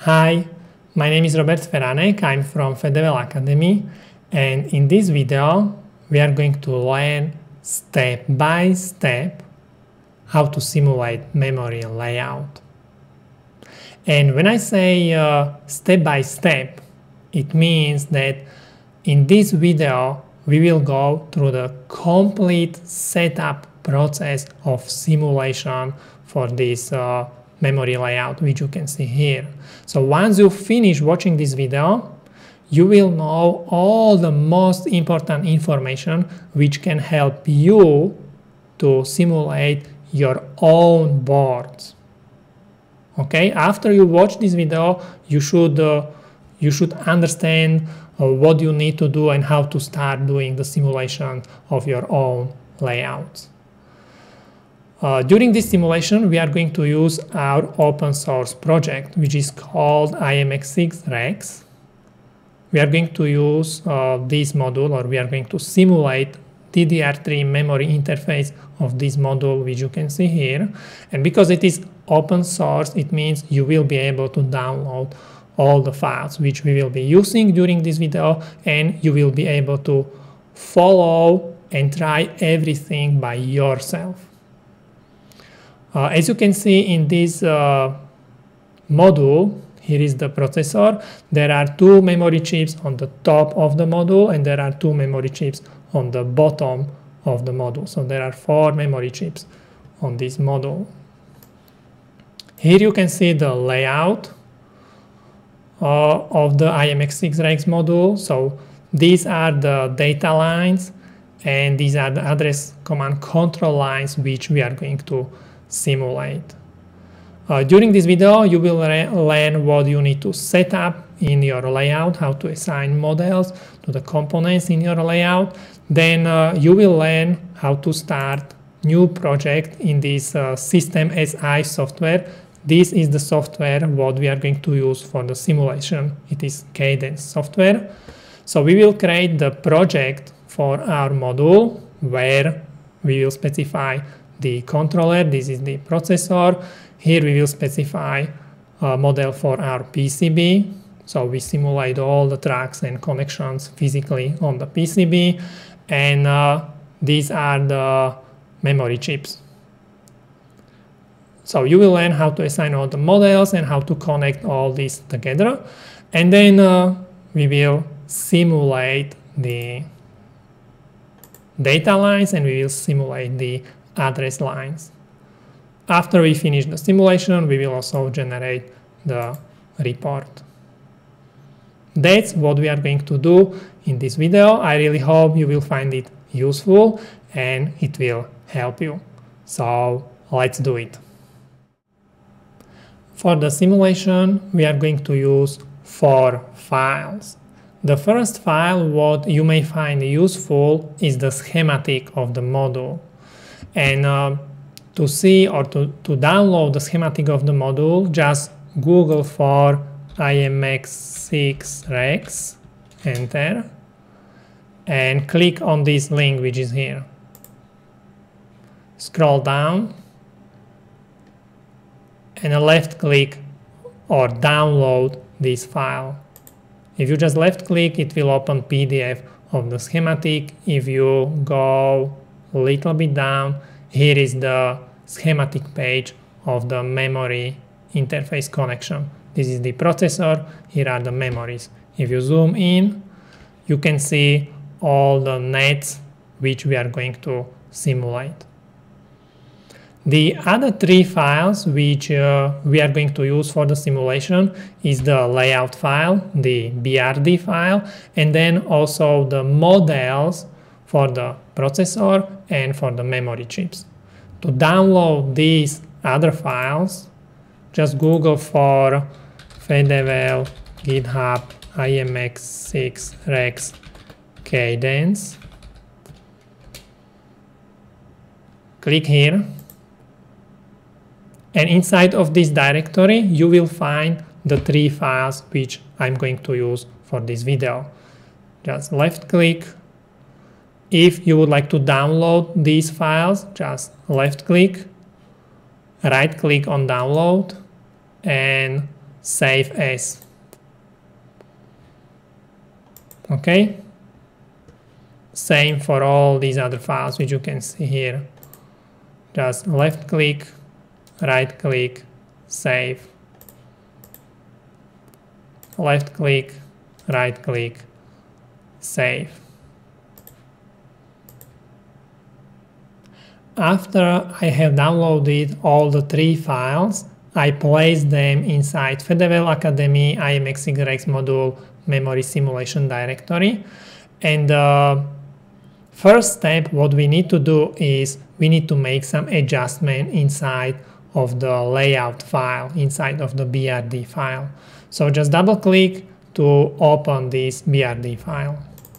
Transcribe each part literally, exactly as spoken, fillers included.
Hi, my name is Robert Feranek, I'm from FEDEVEL Academy, and in this video we are going to learn step by step how to simulate memory layout. And when I say uh, step by step, it means that in this video we will go through the complete setup process of simulation for this uh, memory layout, which you can see here. So once you finish watching this video, you will know all the most important information which can help you to simulate your own boards. Okay, after you watch this video, you should uh, you should understand uh, what you need to do and how to start doing the simulation of your own layouts. Uh, during this simulation, we are going to use our open source project, which is called I M X six Rex. We are going to use uh, this module, or we are going to simulate D D R three memory interface of this module, which you can see here. And because it is open source, it means you will be able to download all the files which we will be using during this video, and you will be able to follow and try everything by yourself. Uh, as you can see in this uh, module, here is the processor. There are two memory chips on the top of the module, and there are two memory chips on the bottom of the module. So there are four memory chips on this module. Here you can see the layout uh, of the I M X six Rex module. So these are the data lines, and these are the address command control lines which we are going to simulate. Uh, during this video, you will learn what you need to set up in your layout, how to assign models to the components in your layout. Then uh, you will learn how to start new project in this uh, SystemSI software. This is the software what we are going to use for the simulation. It is Cadence software. So we will create the project for our module where we will specify the controller. This is the processor. Here we will specify a model for our P C B. So we simulate all the tracks and connections physically on the P C B. And uh, these are the memory chips. So you will learn how to assign all the models and how to connect all this together. And then uh, we will simulate the data lines, and we will simulate the address lines. After we finish the simulation, we will also generate the report. That's what we are going to do in this video. I really hope you will find it useful and it will help you. So let's do it. For the simulation, we are going to use four files. The first file, what you may find useful, is the schematic of the module. And uh, to see or to, to download the schematic of the module, just Google for I M X six Rex, enter, and click on this link which is here. Scroll down, and a left click or download this file. If you just left click, it will open P D F of the schematic. If you go a little bit down, here is the schematic page of the memory interface connection. This is the processor, here are the memories. If you zoom in, you can see all the nets which we are going to simulate. The other three files which uh, we are going to use for the simulation is the layout file, the B R D file, and then also the models for the processor and for the memory chips. To download these other files, just Google for FEDEVEL Github I M X six Rex Cadence. Click here. And inside of this directory, you will find the three files which I'm going to use for this video. Just left click. If you would like to download these files, just left click, right click on download, and save as. Okay? Same for all these other files which you can see here. Just left click, right click, save. Left click, right click, save. After I have downloaded all the three files, I place them inside FEDEVEL Academy I M X Y X module memory simulation directory. And the first step, what we need to do is we need to make some adjustment inside of the layout file, inside of the B R D file. So just double click to open this B R D file.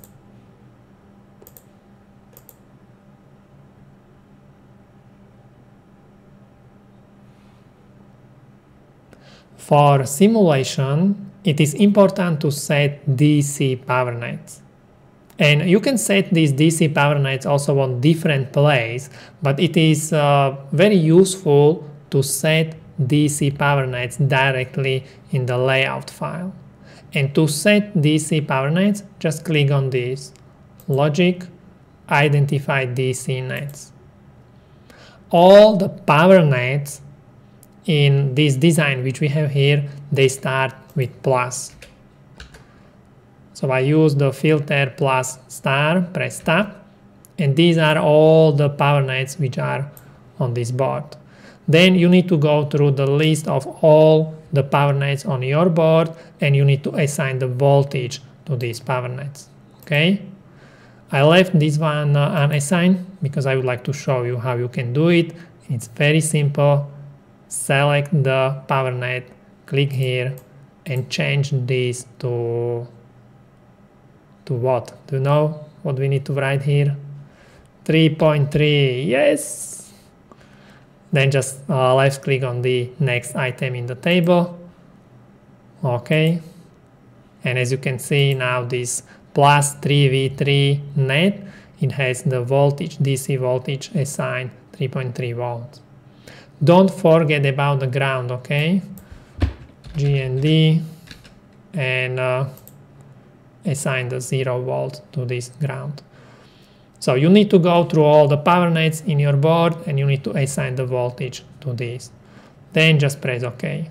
For simulation, it is important to set D C power nets. And you can set these D C power nets also on different places, but it is uh, very useful to set D C power nets directly in the layout file. And to set D C power nets, just click on this, Logic, Identify D C nets. All the power nets in this design which we have here, they start with plus. So I use the filter plus star, press tab, and these are all the power nets which are on this board. Then you need to go through the list of all the power nets on your board, and you need to assign the voltage to these power nets. Okay? I left this one uh, unassigned because I would like to show you how you can do it. It's very simple. Select the power net, click here, and change this to to what? Do you know what we need to write here? three point three, yes! Then just uh, left click on the next item in the table. Okay. And as you can see now, this plus three V three net, it has the voltage, D C voltage assigned three point three volts. Don't forget about the ground, okay? G and D, and uh, assign the zero volt to this ground. So you need to go through all the power nets in your board, and you need to assign the voltage to this. Then just press OK.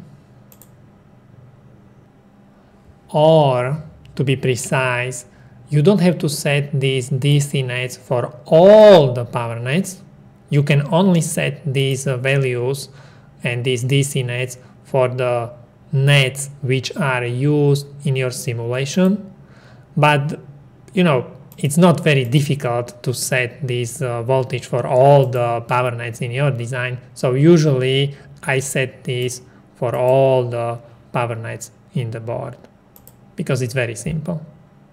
Or, to be precise, you don't have to set these D C nets for all the power nets. You can only set these uh, values and these D C nets for the nets which are used in your simulation. But, you know, it's not very difficult to set this uh, voltage for all the power nets in your design. So usually I set this for all the power nets in the board because it's very simple.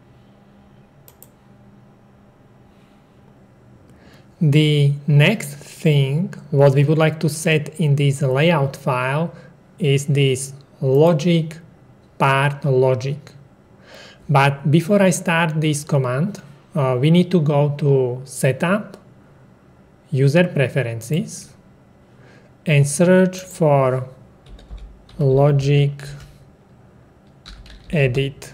The next thing what we would like to set in this layout file is this logic part logic. But before I start this command, uh, we need to go to Setup, User Preferences, and search for Logic Edit.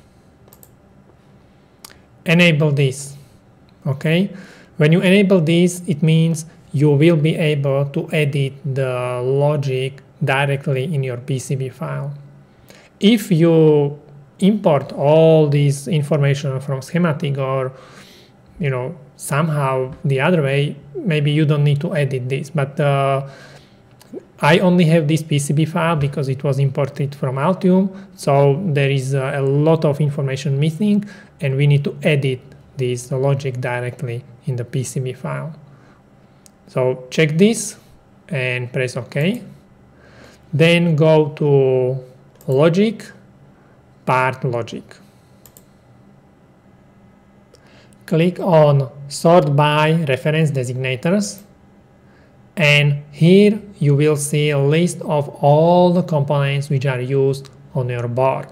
Enable this, okay? When you enable this, it means you will be able to edit the logic directly in your P C B file. If you import all this information from schematic or, you know, somehow the other way, maybe you don't need to edit this. But uh, I only have this P C B file because it was imported from Altium, so there is uh, a lot of information missing, and we need to edit this logic directly in the P C B file. So check this and press OK. Then go to Logic, Part Logic. Click on Sort by Reference Designators, and here you will see a list of all the components which are used on your board.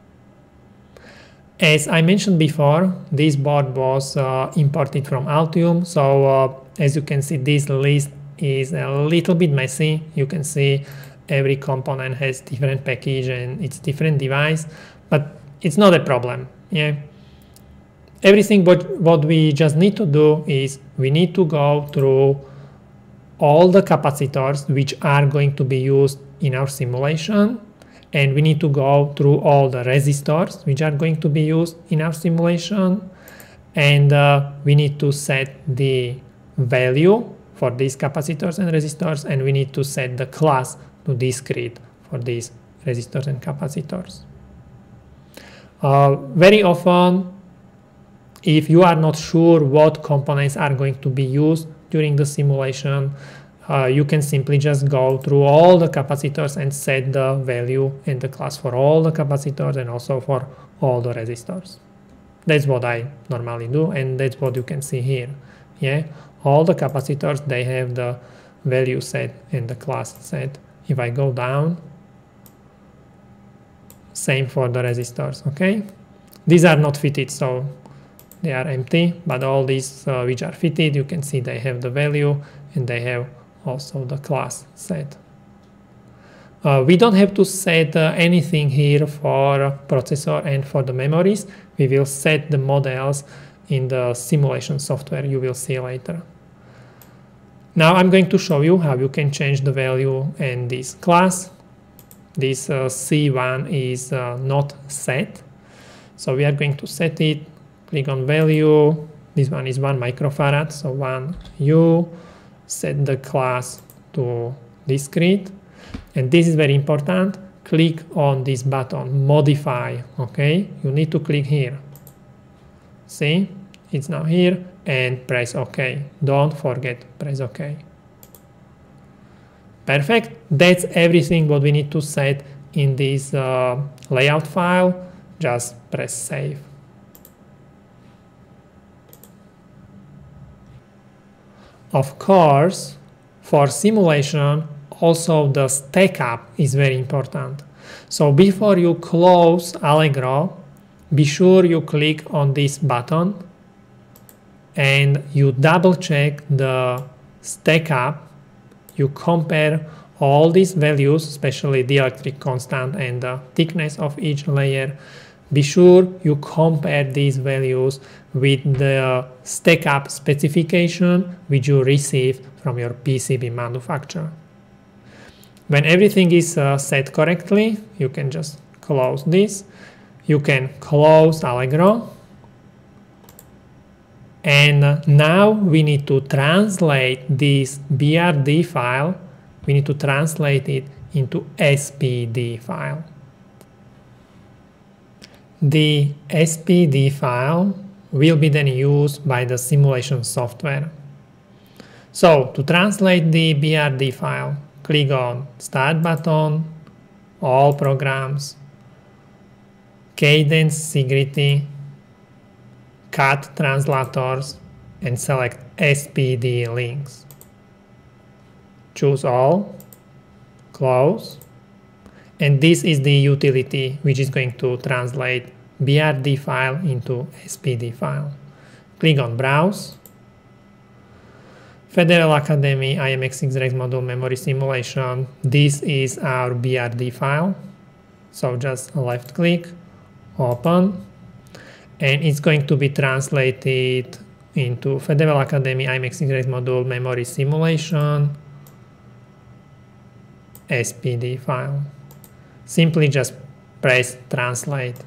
As I mentioned before, this board was uh, imported from Altium, so uh, as you can see, this list is a little bit messy. You can see every component has different package and it's different device, but it's not a problem. Yeah. Everything what, what we just need to do is we need to go through all the capacitors which are going to be used in our simulation, and we need to go through all the resistors which are going to be used in our simulation, and uh, we need to set the value for these capacitors and resistors, and we need to set the class to discrete for these resistors and capacitors. Uh, very often, if you are not sure what components are going to be used during the simulation, uh, you can simply just go through all the capacitors and set the value and the class for all the capacitors and also for all the resistors. That's what I normally do, and that's what you can see here. Yeah, all the capacitors, they have the value set and the class set. If I go down, same for the resistors. Okay, these are not fitted, so they are empty, but all these uh, which are fitted, you can see they have the value and they have also the class set. Uh, we don't have to set uh, anything here for processor and for the memories. We will set the models in the simulation software you will see later. Now I'm going to show you how you can change the value in this class. This uh, C one is uh, not set, so we are going to set it. Click on value, this one is one microfarad, so one U, set the class to discrete, and this is very important, click on this button, modify, okay, you need to click here, see, it's now here, and press OK, don't forget, press OK. Perfect, that's everything what we need to set in this uh, layout file, just press save. Of course, for simulation, also the stack up is very important. So before you close Allegro, be sure you click on this button and you double check the stack up. You compare all these values, especially the electric constant and the thickness of each layer. Be sure you compare these values with the stack up specification which you receive from your P C B manufacturer. When everything is uh, set correctly, you can just close this. You can close Allegro. And now we need to translate this B R D file, we need to translate it into S P D file. The S P D file will be then used by the simulation software. So to translate the B R D file, click on Start button, All Programs, Cadence Sigrity, Cut Translators, and select S P D links. Choose all, close, and this is the utility which is going to translate B R D file into S P D file. Click on Browse, FEDEVEL Academy I M X six Rex Module Memory Simulation. This is our B R D file. So just left click, open, and it's going to be translated into FEDEVEL Academy I M X six Rex Module Memory Simulation S P D file. Simply just press translate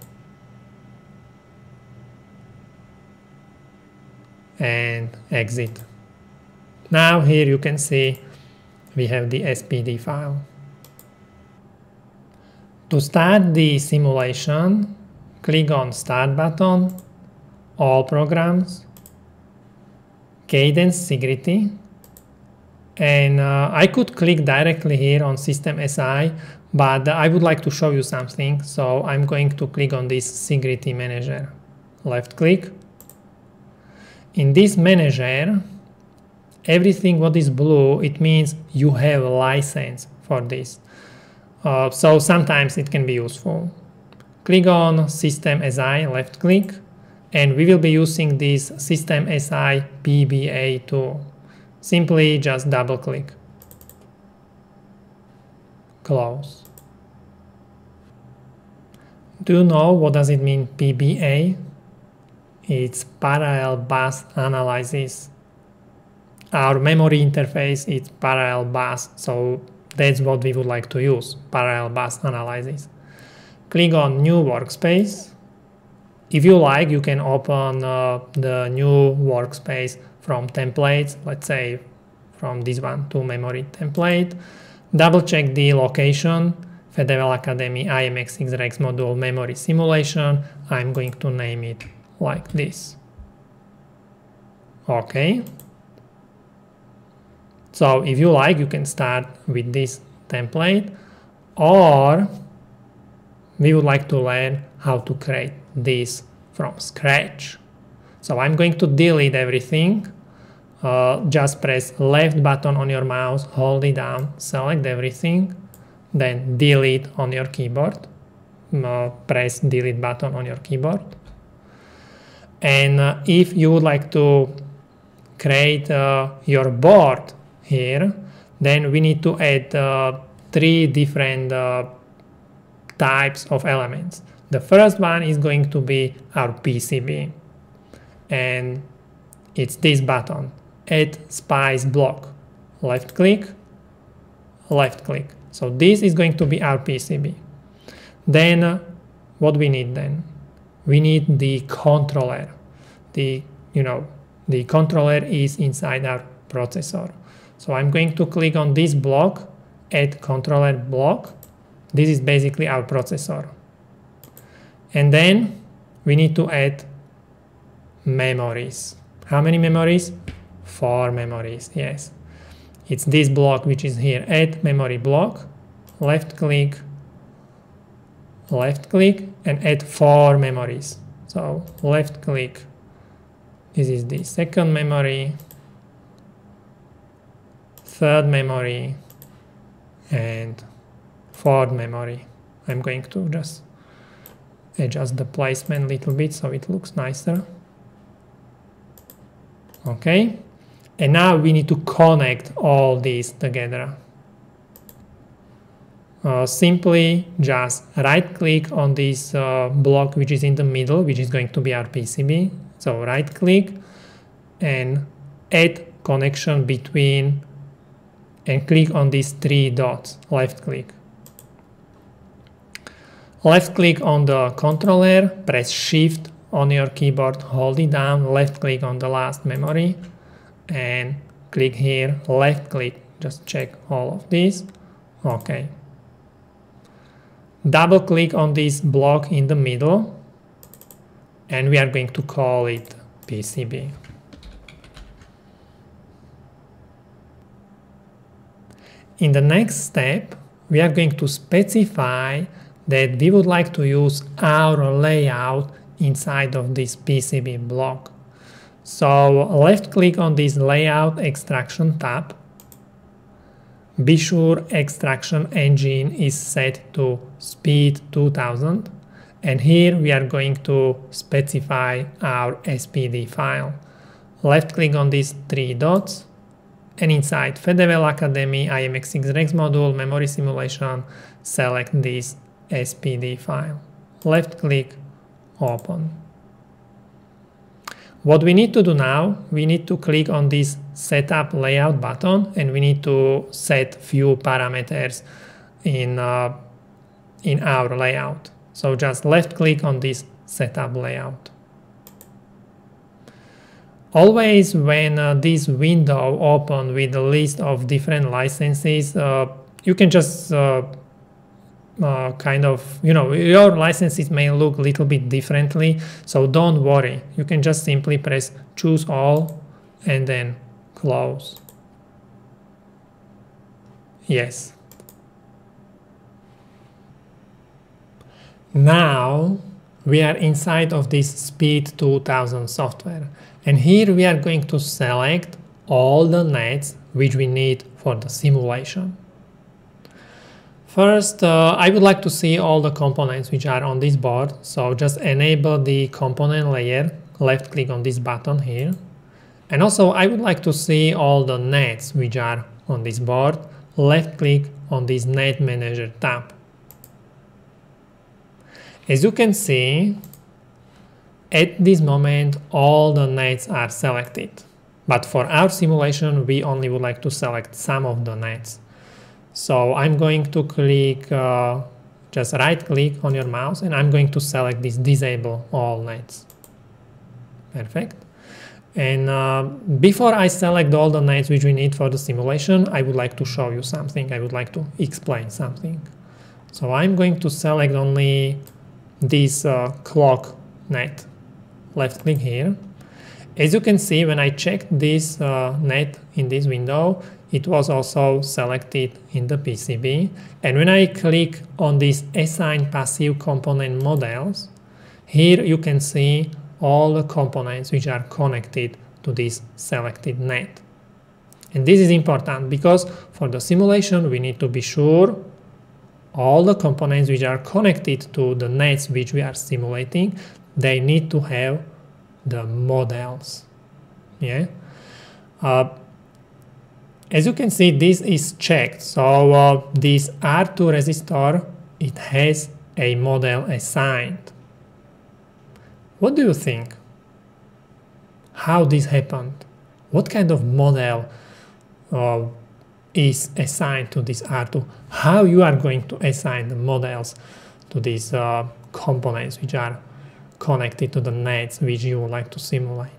and exit. Now here you can see we have the S P D file. To start the simulation, click on Start button, All Programs, Cadence Sigrity, and uh, I could click directly here on SystemSI, but I would like to show you something, so I'm going to click on this Sigrity Manager. Left click. In this manager, everything what is blue, it means you have a license for this. Uh, so sometimes it can be useful. Click on SystemSI, left click, and we will be using this SystemSI P B A tool. Simply just double click. close. Do you know what does it mean P B A? It's parallel bus analysis. Our memory interface is parallel bus, so that's what we would like to use, parallel bus analysis. Click on New Workspace. If you like, you can open uh, the new workspace from templates, let's say from this one to memory template. Double check the location, FEDEVEL Academy I M X six Rex module memory simulation. I'm going to name it like this. Okay. So if you like, you can start with this template, or we would like to learn how to create this from scratch. So I'm going to delete everything. Uh, just press left button on your mouse, hold it down, select everything, then delete on your keyboard. Uh, press delete button on your keyboard. And uh, if you would like to create uh, your board here, then we need to add uh, three different uh, types of elements. The first one is going to be our P C B, and it's this button, Add Spice Block. Left click, left click. So this is going to be our P C B. Then uh, what we need then? We need the controller. The, you know, the controller is inside our processor. So I'm going to click on this block, Add Controller Block. This is basically our processor. And then we need to add memories. How many memories? Four memories, yes. It's this block which is here, Add Memory Block, left click, left click, and add four memories. So left click, this is the second memory, third memory, and fourth memory. I'm going to just adjust the placement a little bit so it looks nicer. Okay, and now we need to connect all these together. Uh, simply just right click on this uh, block which is in the middle, which is going to be our P C B. So right click and add connection between, and click on these three dots, left click. Left click on the controller, press shift on your keyboard, hold it down, left click on the last memory, and click here, left click, just check all of these. Okay. Double click on this block in the middle, and we are going to call it P C B. In the next step, we are going to specify that we would like to use our layout inside of this P C B block. So left click on this layout extraction tab. Be sure extraction engine is set to speed two thousand, and here we are going to specify our S P D file. Left click on these three dots, and inside FEDEVEL Academy I M X six Rex module memory simulation, select this S P D file. Left click, open. What we need to do now, we need to click on this setup layout button, and we need to set few parameters in, uh, in our layout. So just left click on this setup layout. Always when uh, this window open with a list of different licenses, uh, you can just uh, Uh, kind of, you know, your licenses may look a little bit differently, so don't worry. You can just simply press choose all and then close. Yes. Now we are inside of this SPEED two thousand software, and here we are going to select all the nets which we need for the simulation. First, uh, I would like to see all the components which are on this board, so just enable the component layer, left click on this button here. And also I would like to see all the nets which are on this board, left click on this Net Manager tab. As you can see, at this moment all the nets are selected, but for our simulation we only would like to select some of the nets. So I'm going to click, uh, just right click on your mouse, and I'm going to select this disable all nets. Perfect. And uh, before I select all the nets which we need for the simulation, I would like to show you something. I would like to explain something. So I'm going to select only this uh, clock net. Left click here. As you can see, when I checked this uh, net in this window, it was also selected in the P C B. And when I click on this assign passive component models, here you can see all the components which are connected to this selected net. And this is important because for the simulation we need to be sure all the components which are connected to the nets which we are simulating, they need to have the models. Yeah. Uh, as you can see, this is checked. So uh, this R two resistor, it has a model assigned. What do you think? How this happened? What kind of model uh, is assigned to this R two? How you are going to assign the models to these uh, components which are connected to the nets which you would like to simulate?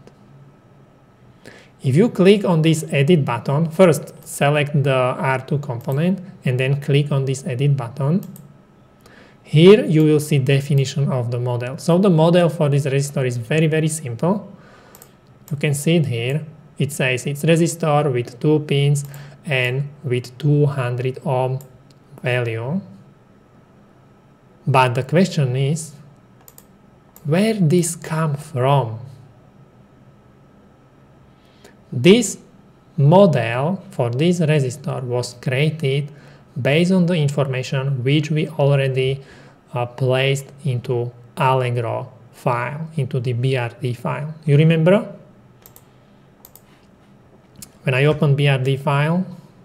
If you click on this edit button, first select the R two component and then click on this edit button. Here you will see definition of the model. So the model for this resistor is very, very simple. You can see it here. It says it's resistor with two pins and with two hundred ohm value. But the question is, where this come from? This model for this resistor was created based on the information which we already uh, placed into Allegro file, into the B R D file. You remember? When I open B R D file,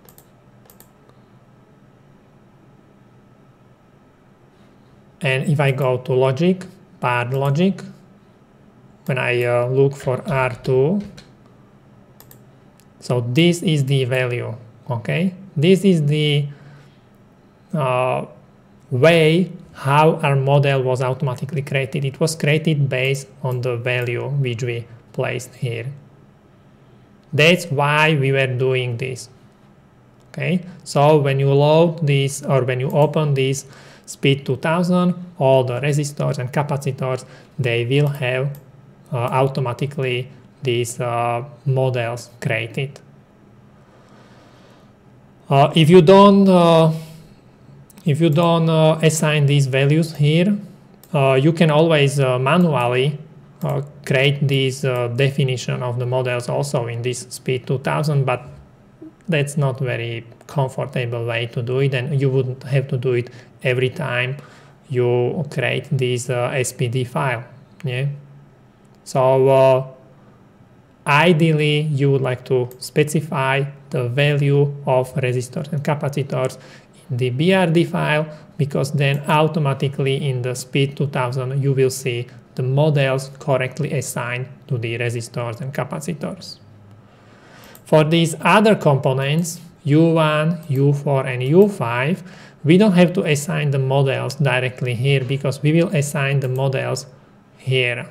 and if I go to logic, part logic, when I uh, look for R two, so this is the value, okay? This is the uh, way how our model was automatically created. It was created based on the value which we placed here. That's why we were doing this, okay? So when you load this, or when you open this SPEED two thousand, all the resistors and capacitors, they will have uh, automatically these uh, models created. Uh, if you don't, uh, if you don't uh, assign these values here, uh, you can always uh, manually uh, create this uh, definition of the models also in this SPEED two thousand, but that's not very comfortable way to do it, and you wouldn't have to do it every time you create this uh, S P D file. Yeah. So uh, ideally, you would like to specify the value of resistors and capacitors in the B R D file, because then automatically in the SPEED two thousand you will see the models correctly assigned to the resistors and capacitors. For these other components, U one, U four, and U five, we don't have to assign the models directly here, because we will assign the models here.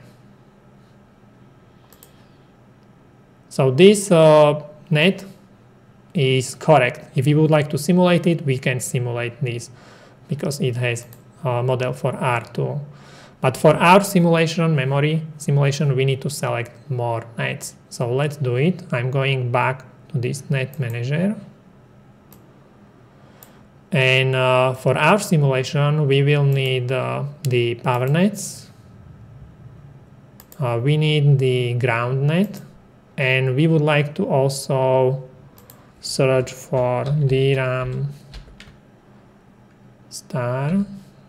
So this uh, net is correct. If you would like to simulate it, we can simulate this because it has a model for R two. But for our simulation, memory simulation, we need to select more nets. So let's do it. I'm going back to this net manager. And uh, for our simulation, we will need uh, the power nets. Uh, we need the ground net. And we would like to also search for D RAM star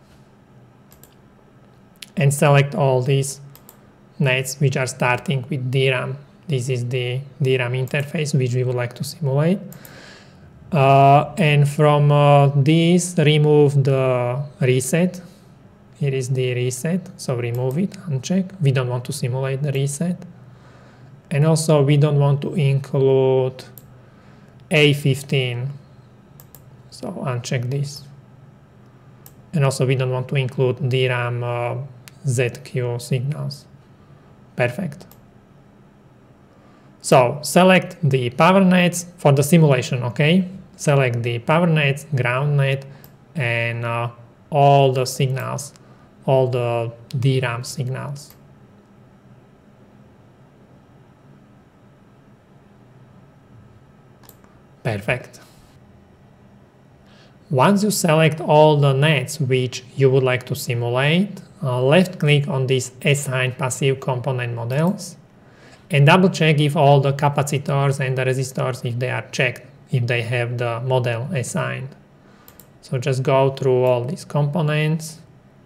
and select all these nets which are starting with D RAM. This is the D RAM interface which we would like to simulate. Uh, and from uh, this, remove the reset. Here is the reset, so remove it, uncheck. We don't want to simulate the reset. And also we don't want to include A fifteen, so uncheck this. And also we don't want to include D RAM uh, Z Q signals. Perfect. So select the power nets for the simulation, okay? Select the power nets, ground net, and uh, all the signals, all the D RAM signals. Perfect. Once you select all the nets which you would like to simulate, uh, left click on this Assign Passive Component Models and double check if all the capacitors and the resistors, if they are checked, if they have the model assigned. So just go through all these components.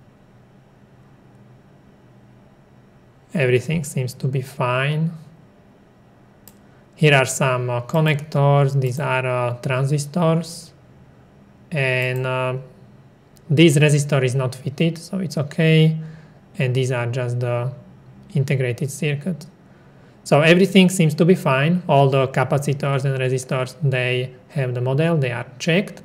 Everything seems to be fine. Here are some uh, connectors, these are uh, transistors, and uh, this resistor is not fitted, so it's okay, and these are just the integrated circuit. So everything seems to be fine, all the capacitors and resistors, they have the model, they are checked.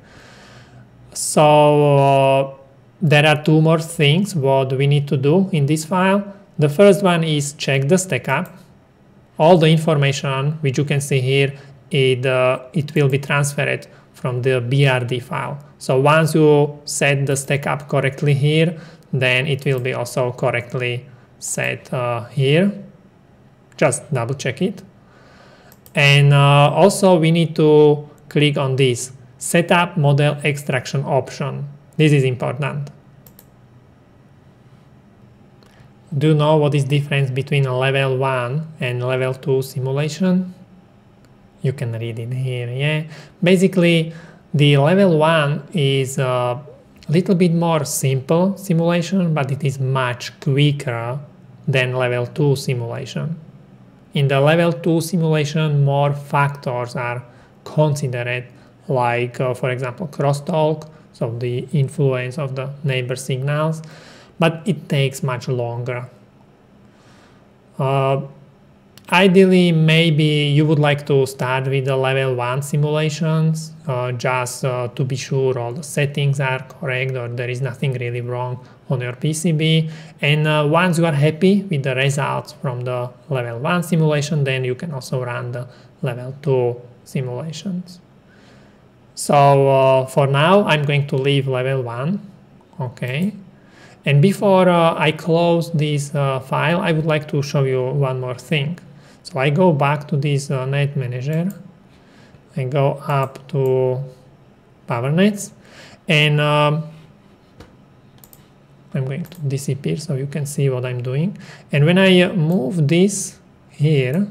So uh, there are two more things what we need to do in this file. The first one is check the stack-up. All the information which you can see here, it, uh, it will be transferred from the B R D file. So once you set the stack-up correctly here, then it will be also correctly set uh, here. Just double check it. And uh, also we need to click on this Setup Model Extraction option. This is important. Do you know what is the difference between a level one and level two simulation? You can read it here, yeah. Basically, the level one is a little bit more simple simulation, but it is much quicker than level two simulation. In the level two simulation, more factors are considered, like, uh, for example, crosstalk, so the influence of the neighbor signals, but it takes much longer. Uh, ideally, maybe you would like to start with the level one simulations, uh, just uh, to be sure all the settings are correct or there is nothing really wrong on your P C B. And uh, once you are happy with the results from the level one simulation, then you can also run the level two simulations. So uh, for now, I'm going to leave level one, okay. And before uh, I close this uh, file, I would like to show you one more thing. So I go back to this uh, net manager, I go up to power nets, and um, I'm going to disappear so you can see what I'm doing. And when I uh, move this here,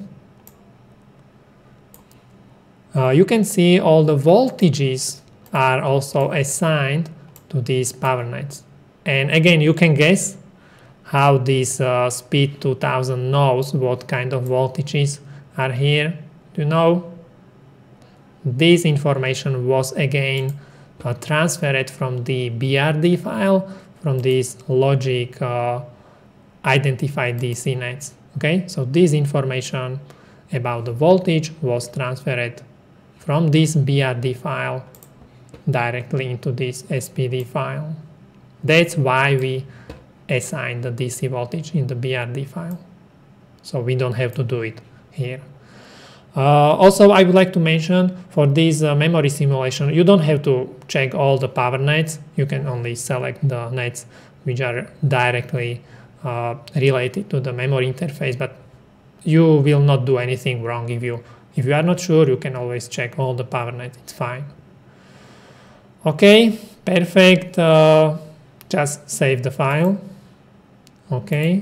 uh, you can see all the voltages are also assigned to these power nets. And again, you can guess how this uh, SPEED two thousand knows what kind of voltages are here. Do you know? This information was again uh, transferred from the B R D file, from this logic uh, identified D C nets. Okay, so this information about the voltage was transferred from this B R D file directly into this S P D file. That's why we assign the D C voltage in the B R D file. So we don't have to do it here. Uh, also, I would like to mention for this uh, memory simulation, you don't have to check all the power nets. You can only select the nets which are directly uh, related to the memory interface, but you will not do anything wrong. If you, if you are not sure, you can always check all the power nets, it's fine. Okay, perfect. Uh, just save the file. Okay.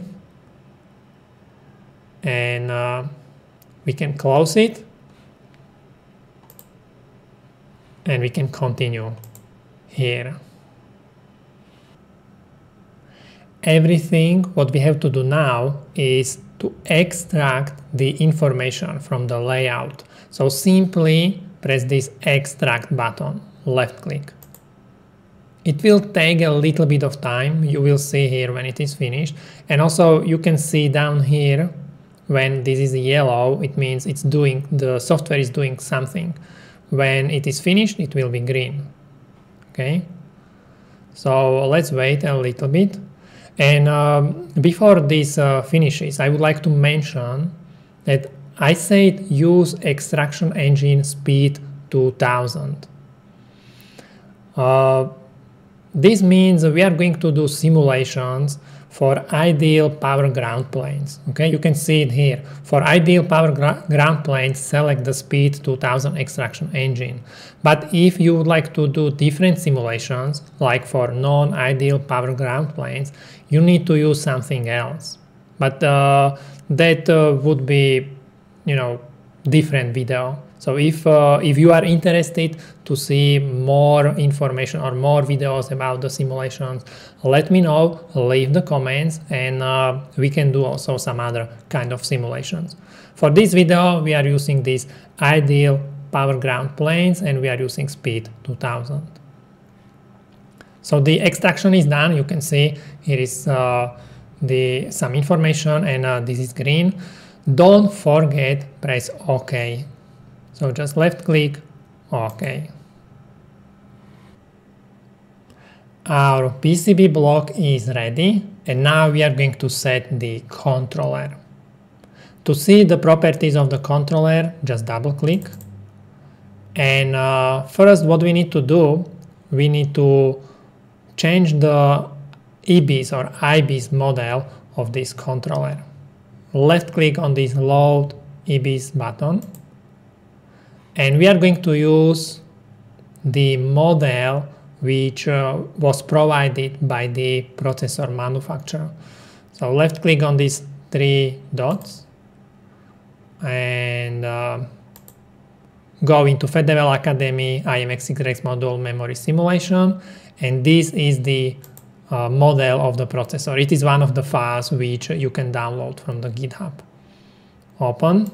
And uh, we can close it. And we can continue here. Everything what we have to do now is to extract the information from the layout. So simply press this extract button, left click. It will take a little bit of time, you will see here when it is finished, and also you can see down here when this is yellow, it means it's doing, the software is doing something. When it is finished, it will be green. Okay, so let's wait a little bit. And um, before this uh, finishes, I would like to mention that I said use extraction engine SPEED two thousand. Uh, this means we are going to do simulations for ideal power ground planes. Okay, you can see it here. For ideal power gra ground planes, select the SPEED two thousand extraction engine. But if you would like to do different simulations, like for non-ideal power ground planes, you need to use something else. But uh, that uh, would be, you know, different video. So if, uh, if you are interested to see more information or more videos about the simulations, let me know, leave the comments, and uh, we can do also some other kind of simulations. For this video, we are using these ideal power ground planes and we are using SPEED two thousand. So the extraction is done. You can see here is uh, the, some information, and uh, this is green. Don't forget, press OK. So just left click, OK. Our P C B block is ready, and now we are going to set the controller. To see the properties of the controller, just double click. And uh, first what we need to do, we need to change the E B I S or I B I S model of this controller. Left click on this load E B I S button. And we are going to use the model which uh, was provided by the processor manufacturer. So left click on these three dots and uh, go into FEDEVEL Academy I M X Y module memory simulation, and this is the uh, model of the processor. It is one of the files which you can download from the GitHub. Open.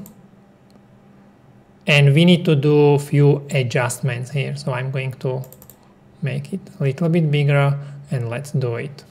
And we need to do a few adjustments here. So I'm going to make it a little bit bigger, and let's do it.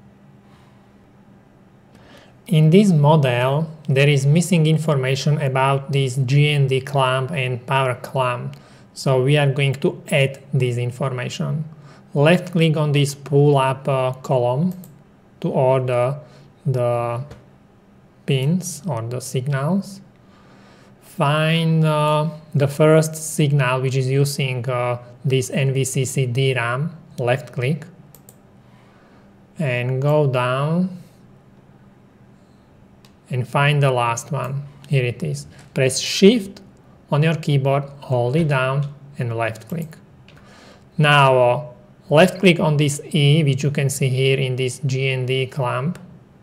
In this model, there is missing information about this G N D clamp and power clamp. So we are going to add this information. Left click on this pull up uh, column to order the pins or the signals. Find uh, the first signal which is using uh, this N V C C D RAM, left click, and go down and find the last one. Here it is. Press Shift on your keyboard, hold it down, and left click. Now uh, left click on this E, which you can see here in this G N D clamp,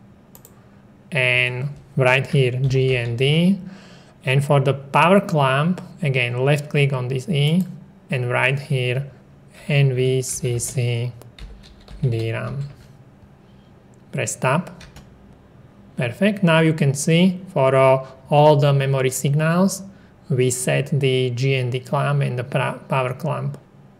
and right here G N D. And for the power clamp, again, left click on this E, and right here, N V C C D RAM. Press Tab. Perfect. Now you can see for uh, all the memory signals, we set the G N D clamp and the power clamp.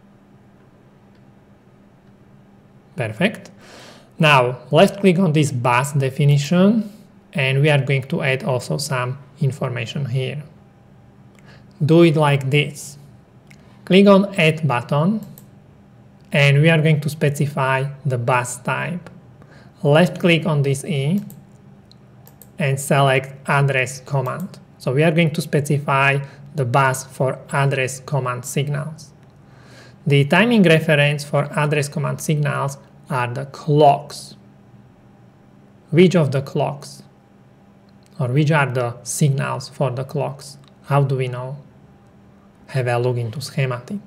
Perfect. Now, left click on this bus definition, and we are going to add also some information here. Do it like this. Click on Add button, and we are going to specify the bus type. Left click on this E and select Address command. So we are going to specify the bus for address command signals. The timing reference for address command signals are the clocks. Which of the clocks? Or which are the signals for the clocks? How do we know? Have a look into schematic.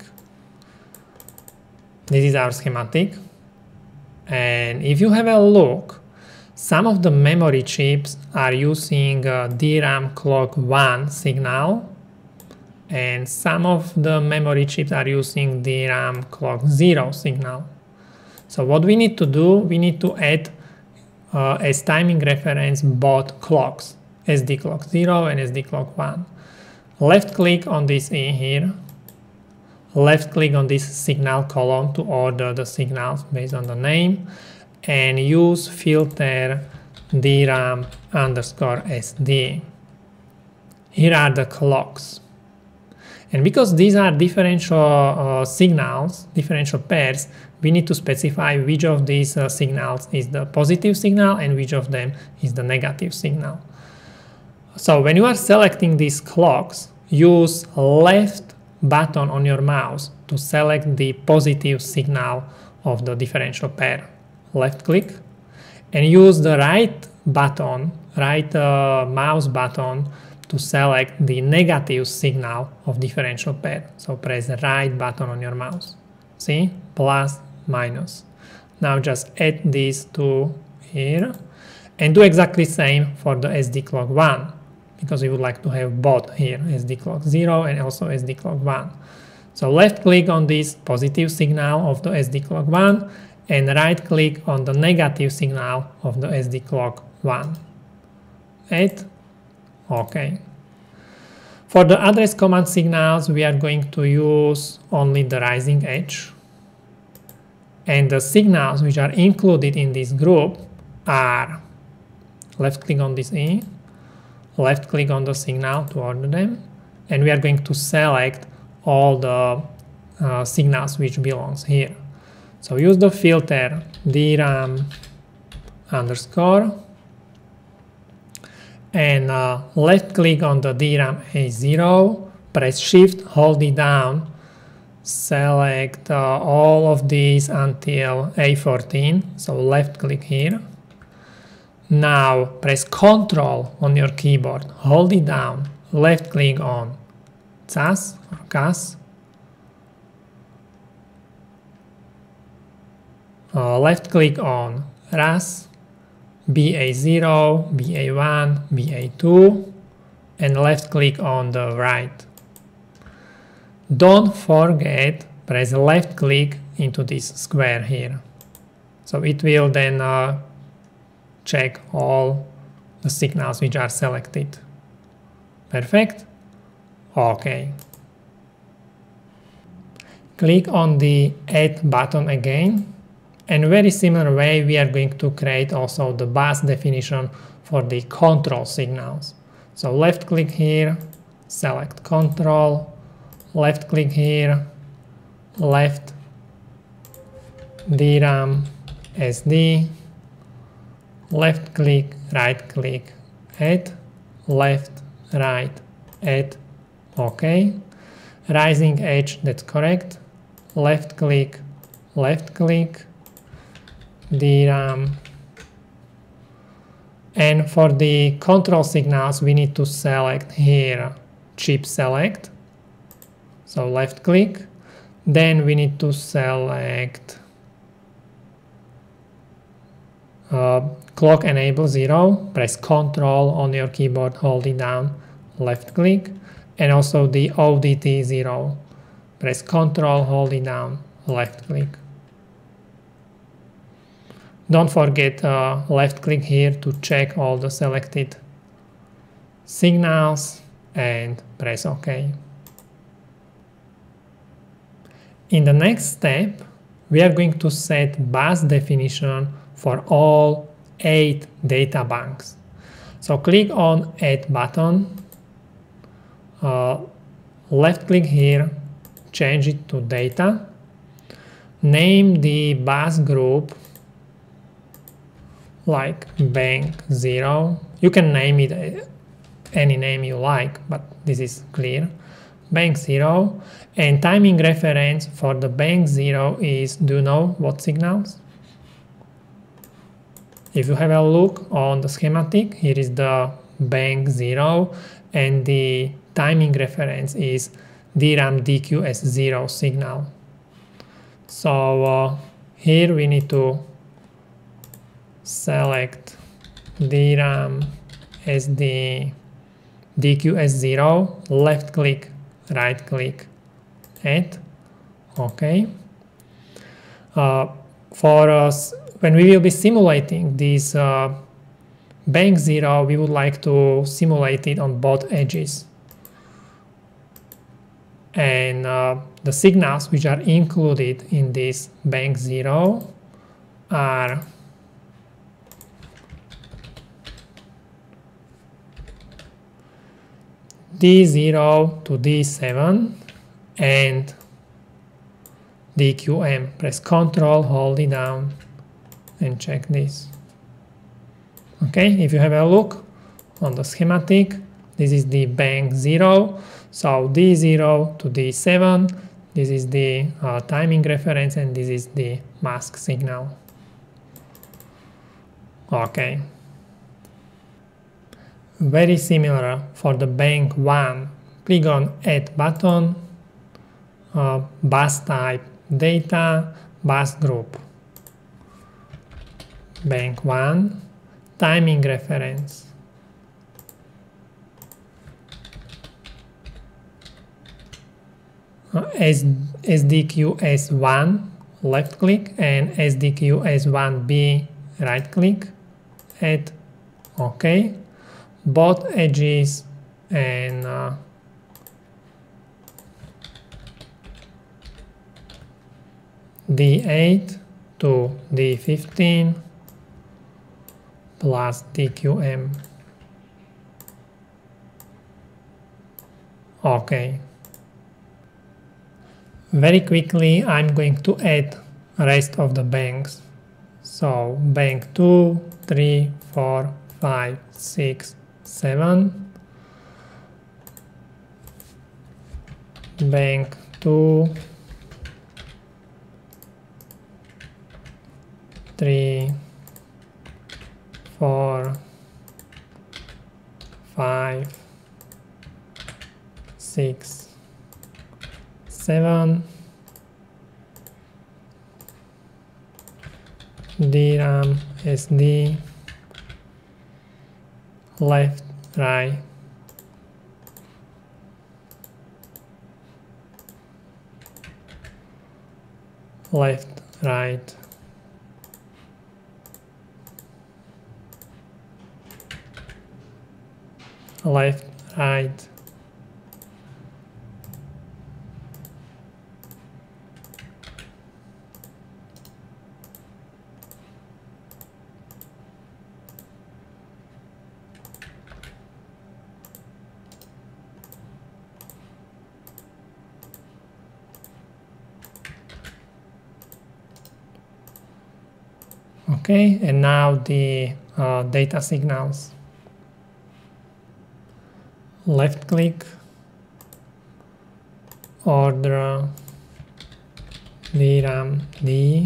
This is our schematic. And if you have a look, some of the memory chips are using uh, D RAM clock one signal, and some of the memory chips are using D RAM clock zero signal. So what we need to do, we need to add uh, as timing reference both clocks, S D clock zero and S D clock one. Left click on this E here left click on this signal column to order the signals based on the name, and use filter D RAM underscore S D. Here are the clocks. And because these are differential uh, signals, differential pairs, we need to specify which of these uh, signals is the positive signal and which of them is the negative signal. So when you are selecting these clocks, use left button on your mouse to select the positive signal of the differential pair. Left click, and use the right button, right uh, mouse button to select the negative signal of differential pair. So press the right button on your mouse. See? Plus, minus. Now just add these two here and do exactly the same for the S D clock one, because we would like to have both here, S D clock zero and also S D clock one. So left click on this positive signal of the S D clock one and right click on the negative signal of the S D clock one. Add. OK. For the address command signals, we are going to use only the rising edge. And the signals which are included in this group are left click on this E, left click on the signal to order them, and we are going to select all the uh, signals which belongs here. So use the filter D RAM underscore, and uh, left click on the D RAM A zero, press shift, hold it down, select uh, all of these until A fourteen, so left click here. Now press Control on your keyboard, hold it down, left click on C A S or C A S, uh, left click on R A S, B A zero, B A one, B A two, and left click on the right. Don't forget, press left click into this square here. So it will then uh, check all the signals which are selected. Perfect? OK. Click on the Add button again. And very similar way, we are going to create also the bus definition for the control signals. So left click here, select control, left click here, left D RAM S D, left click, right click, add, left, right, add, OK. Rising edge, that's correct. Left click, left click, D RAM. And for the control signals, we need to select here chip select. So left click. Then we need to select uh, clock enable zero. Press Control on your keyboard, hold it down, left click. And also the O D T zero. Press Control, hold it down, left click. Don't forget uh, left click here to check all the selected signals and press OK. In the next step, we are going to set bus definition for all eight data banks. So click on Add button, uh, left click here, change it to data, name the bus group like bank zero. You can name it any name you like, but this is clear. Bank zero, and timing reference for the bank zero is, do you know what signals? If you have a look on the schematic, here is the bank zero, and the timing reference is D RAM D Q S zero signal. So uh, here we need to select D RAM S D D Q S zero, left click, right click, add, OK. Uh, for us, when we will be simulating this uh, bank zero, we would like to simulate it on both edges. And uh, the signals which are included in this bank zero are D zero to D seven and D Q M. Press Control, hold it down, and check this. Okay, if you have a look on the schematic, this is the bank zero, so D zero to D seven, this is the uh, timing reference, and this is the mask signal. Okay. Very similar for the bank one. Click on Add button, uh, bus type, data, bus group. Bank one, timing reference. Uh, S D Q S one, left click, and S D Q S one B, right click, add, OK. Both edges and uh, D eight to D fifteen plus D Q M. Okay. Very quickly I'm going to add rest of the banks. So bank two, three, four, five, six, seven, bank two, three, four, five, six, seven, D RAM, S D, left, right, left, right, left, right, okay, and now the uh, data signals. Left click, order D RAM D,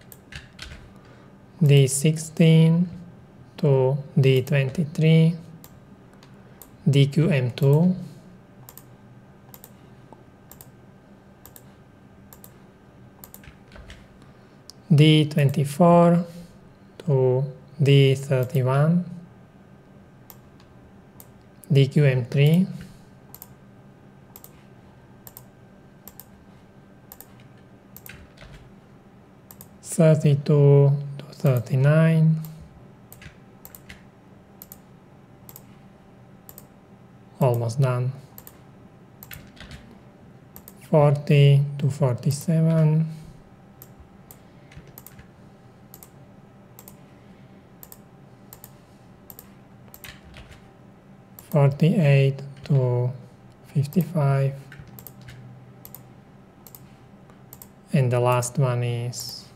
D sixteen to D twenty-three, D Q M two, D twenty-four to D thirty-one, D Q M three, thirty-two to thirty-nine, almost done, forty to forty-seven, forty-eight to fifty-five, and the last one is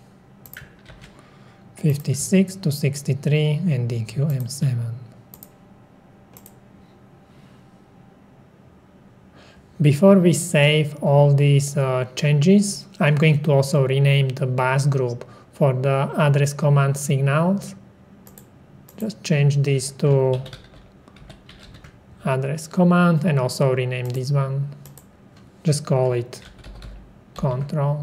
fifty-six to sixty-three and D Q M seven. Before we save all these uh, changes, I'm going to also rename the bus group for the address command signals. Just change this to address command and also rename this one. Just call it control.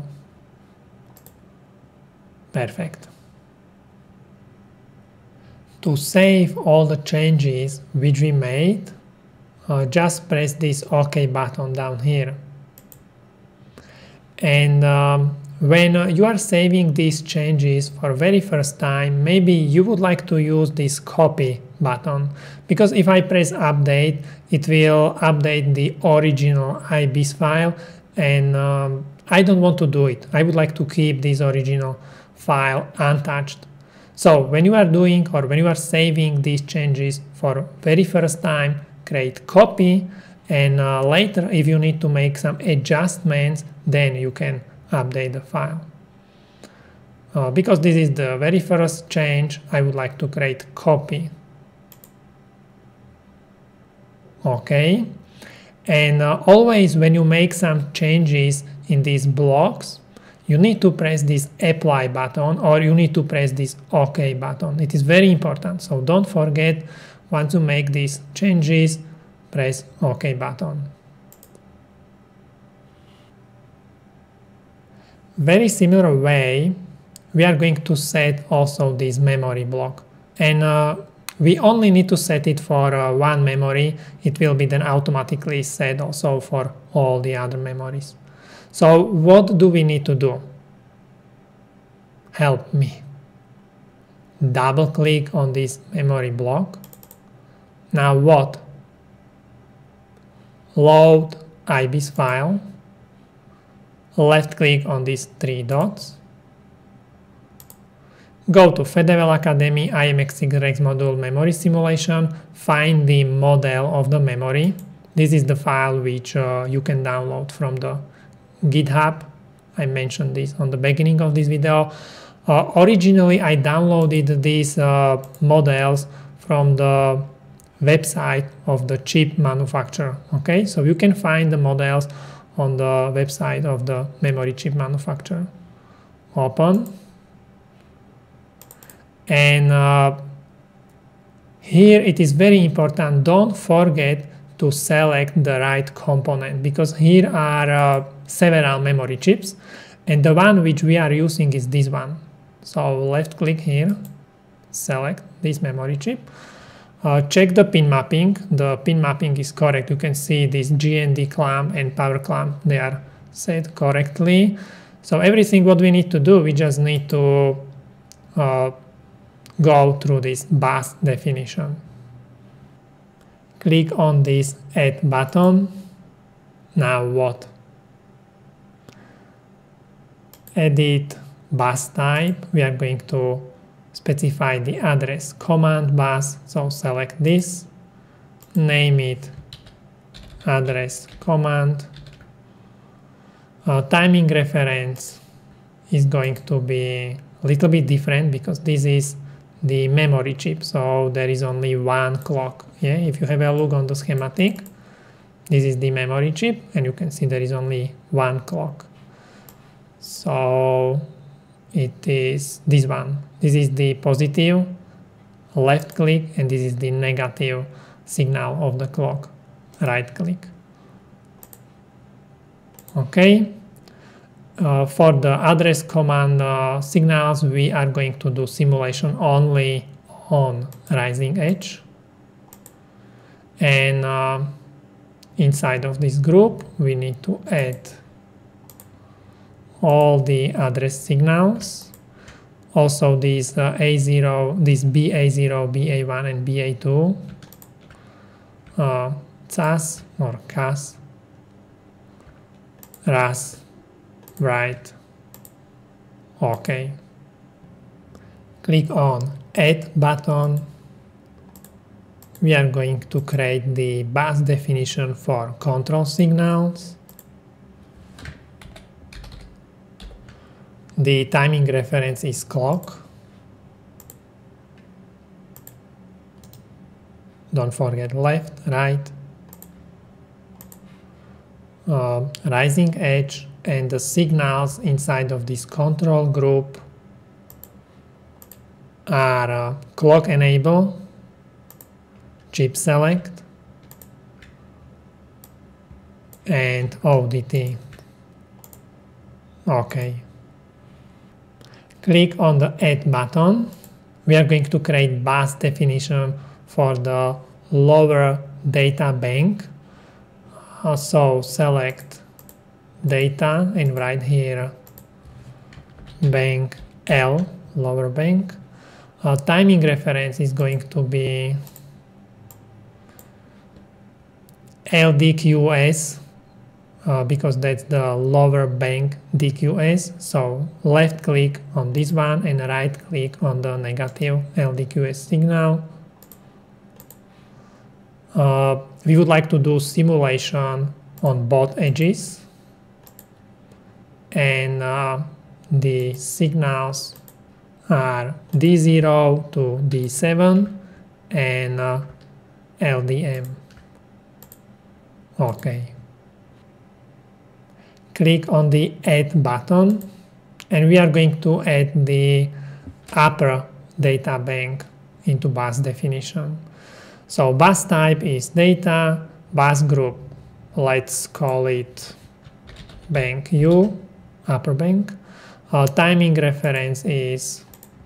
Perfect. To save all the changes which we made, uh, just press this OK button down here. And um, when uh, you are saving these changes for very first time, maybe you would like to use this copy button, because if I press update, it will update the original I B I S file, and um, I don't want to do it. I would like to keep this original file untouched. So when you are doing or when you are saving these changes for very first time, create copy, and uh, later if you need to make some adjustments, then you can update the file. Uh, because this is the very first change, I would like to create copy. Okay, and uh, always when you make some changes in these blocks, you need to press this apply button or you need to press this OK button. It is very important, so don't forget, once you make these changes, press OK button. Very similar way, we are going to set also this memory block, and uh, we only need to set it for uh, one memory. It will be then automatically set also for all the other memories. So what do we need to do? Help me. Double click on this memory block. Now what? Load I B I S file. Left click on these three dots. Go to FEDEVEL Academy I M X Sigrity module memory simulation, find the model of the memory. This is the file which uh, you can download from the Github. I mentioned this on the beginning of this video. Uh, originally I downloaded these uh, models from the website of the chip manufacturer. Okay, so you can find the models on the website of the memory chip manufacturer. Open. And uh, here it is very important, don't forget to select the right component, because here are uh, several memory chips and the one which we are using is this one. So left click here, select this memory chip, uh, check the pin mapping. The pin mapping is correct. You can see this G N D clamp and power clamp, they are set correctly. So everything what we need to do, we just need to uh, go through this bus definition. Click on this add button. Now what? Edit bus type. We are going to specify the address command bus. So select this, name it address command. Uh, timing reference is going to be a little bit different because this is the memory chip, so there is only one clock. Yeah, if you have a look on the schematic, this is the memory chip and you can see there is only one clock. So it is this one. This is the positive left click and this is the negative signal of the clock, right click. Okay. Uh, for the address command uh, signals, we are going to do simulation only on rising edge. And uh, inside of this group, we need to add all the address signals. Also these uh, A zero, this B A zero, B A one, and B A two. Uh, C A S or C A S, R A S, right, OK. Click on Add button. We are going to create the bus definition for control signals. The timing reference is clock. Don't forget left, right, uh, rising edge, and the signals inside of this control group are uh, clock enable, chip select, and O D T. OK. Click on the Add button. We are going to create bus definition for the lower data bank. Uh, so select data and write here bank L, lower bank. Uh, timing reference is going to be L D Q S uh, because that's the lower bank D Q S. So left click on this one and right click on the negative L D Q S signal. Uh, we would like to do simulation on both edges, and uh, the signals are D zero to D seven and uh, L D M. Okay. Click on the Add button, and we are going to add the upper data bank into bus definition. So bus type is data, bus group, let's call it bank U, upper bank. Uh, timing reference is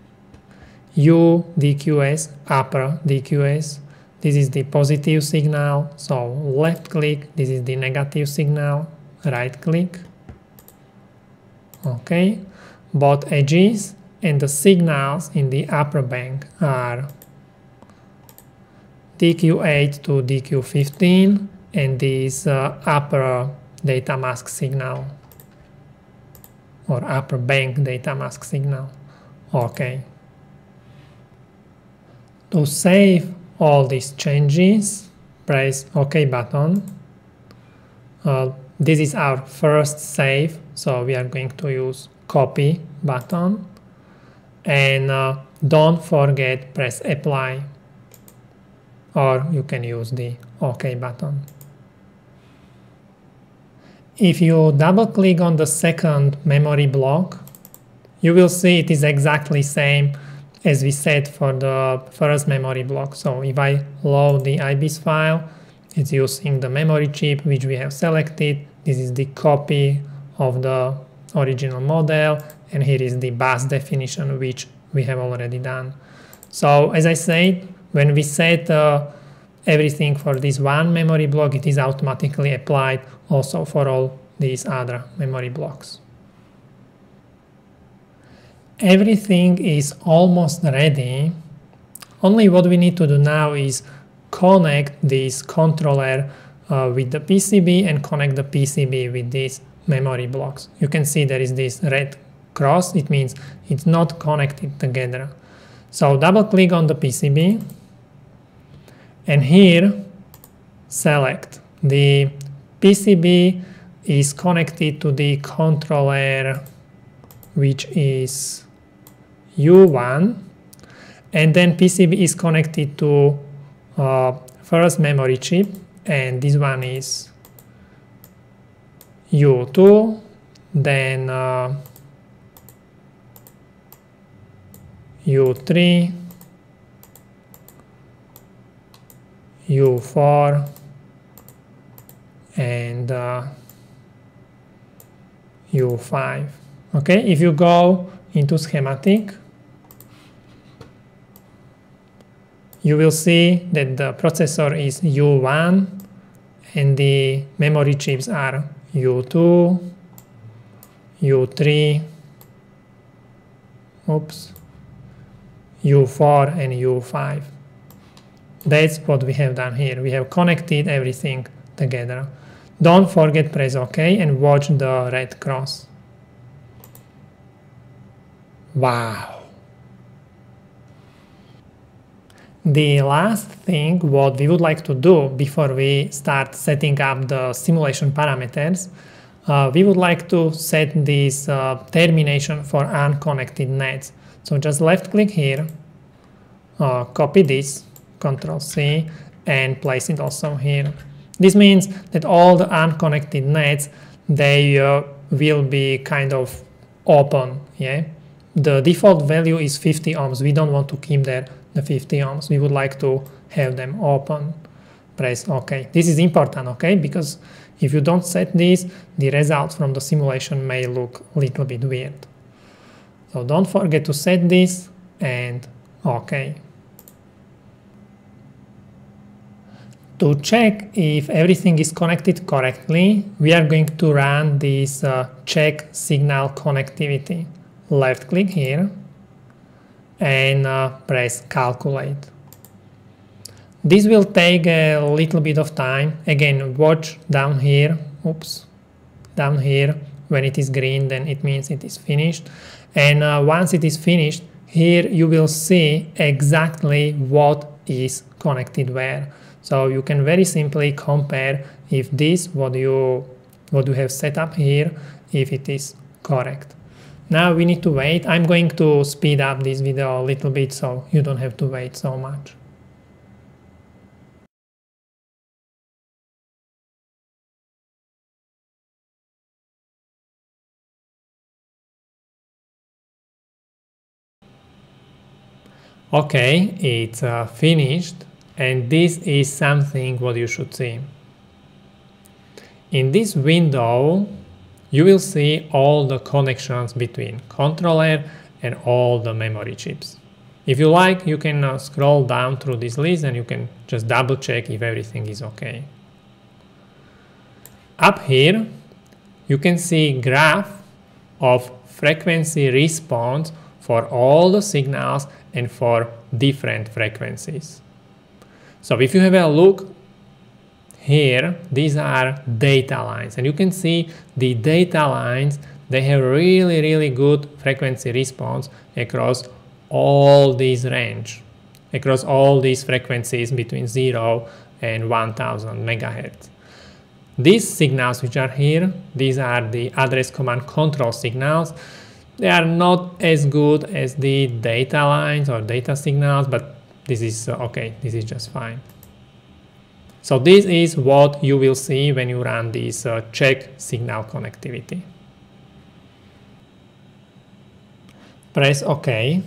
U D Q S, upper D Q S. This is the positive signal, so left click, this is the negative signal, right click. Okay, both edges and the signals in the upper bank are D Q eight to D Q fifteen and this uh, upper data mask signal or upper bank data mask signal. Okay. To save all these changes, press OK button. Uh, this is our first save, so we are going to use copy button. And uh, don't forget press apply, or you can use the OK button. If you double click on the second memory block, you will see it is exactly same as we set for the first memory block. So if I load the I B S file, it's using the memory chip which we have selected. This is the copy of the original model, and here is the bus definition which we have already done. So as I said, when we set uh, everything for this one memory block, it is automatically applied also for all these other memory blocks. Everything is almost ready. Only what we need to do now is connect this controller uh, with the P C B and connect the P C B with these memory blocks. You can see there is this red cross. It means it's not connected together. So double click on the P C B, and here select the P C B is connected to the controller which is U one, and then P C B is connected to uh, first memory chip, and this one is U two, then uh, U three, U four, and uh, U five. Okay, if you go into schematic, you will see that the processor is U one and the memory chips are U two, U three, oops, U four and U five. That's what we have done here. We have connected everything together. Don't forget press OK and watch the red cross. Wow! The last thing what we would like to do before we start setting up the simulation parameters, uh, we would like to set this uh, termination for unconnected nets. So just left click here, uh, copy this, control C, and place it also here. This means that all the unconnected nets, they uh, will be kind of open, yeah? The default value is fifty ohms. We don't want to keep there the fifty ohms. We would like to have them open. Press OK. This is important, okay? Because if you don't set this, the results from the simulation may look a little bit weird. So don't forget to set this and OK. To check if everything is connected correctly, we are going to run this uh, check signal connectivity. Left click here and uh, press calculate. This will take a little bit of time. Again, watch down here. Oops, down here. When it is green, then it means it is finished. And uh, once it is finished, here you will see exactly what is connected where. So you can very simply compare if this, what you, what you have set up here, if it is correct. Now we need to wait. I'm going to speed up this video a little bit so you don't have to wait so much. Okay, it's uh, finished, and this is something what you should see. In this window, you will see all the connections between controller and all the memory chips. If you like, you can uh, scroll down through this list and you can just double check if everything is okay. Up here, you can see graph of frequency response for all the signals and for different frequencies. So if you have a look here, these are data lines, and you can see the data lines, they have really, really good frequency response across all these range, across all these frequencies between zero and one thousand megahertz. These signals which are here, these are the address command control signals. They are not as good as the data lines or data signals, but this is uh, okay, this is just fine. So this is what you will see when you run this uh, check signal connectivity. Press OK.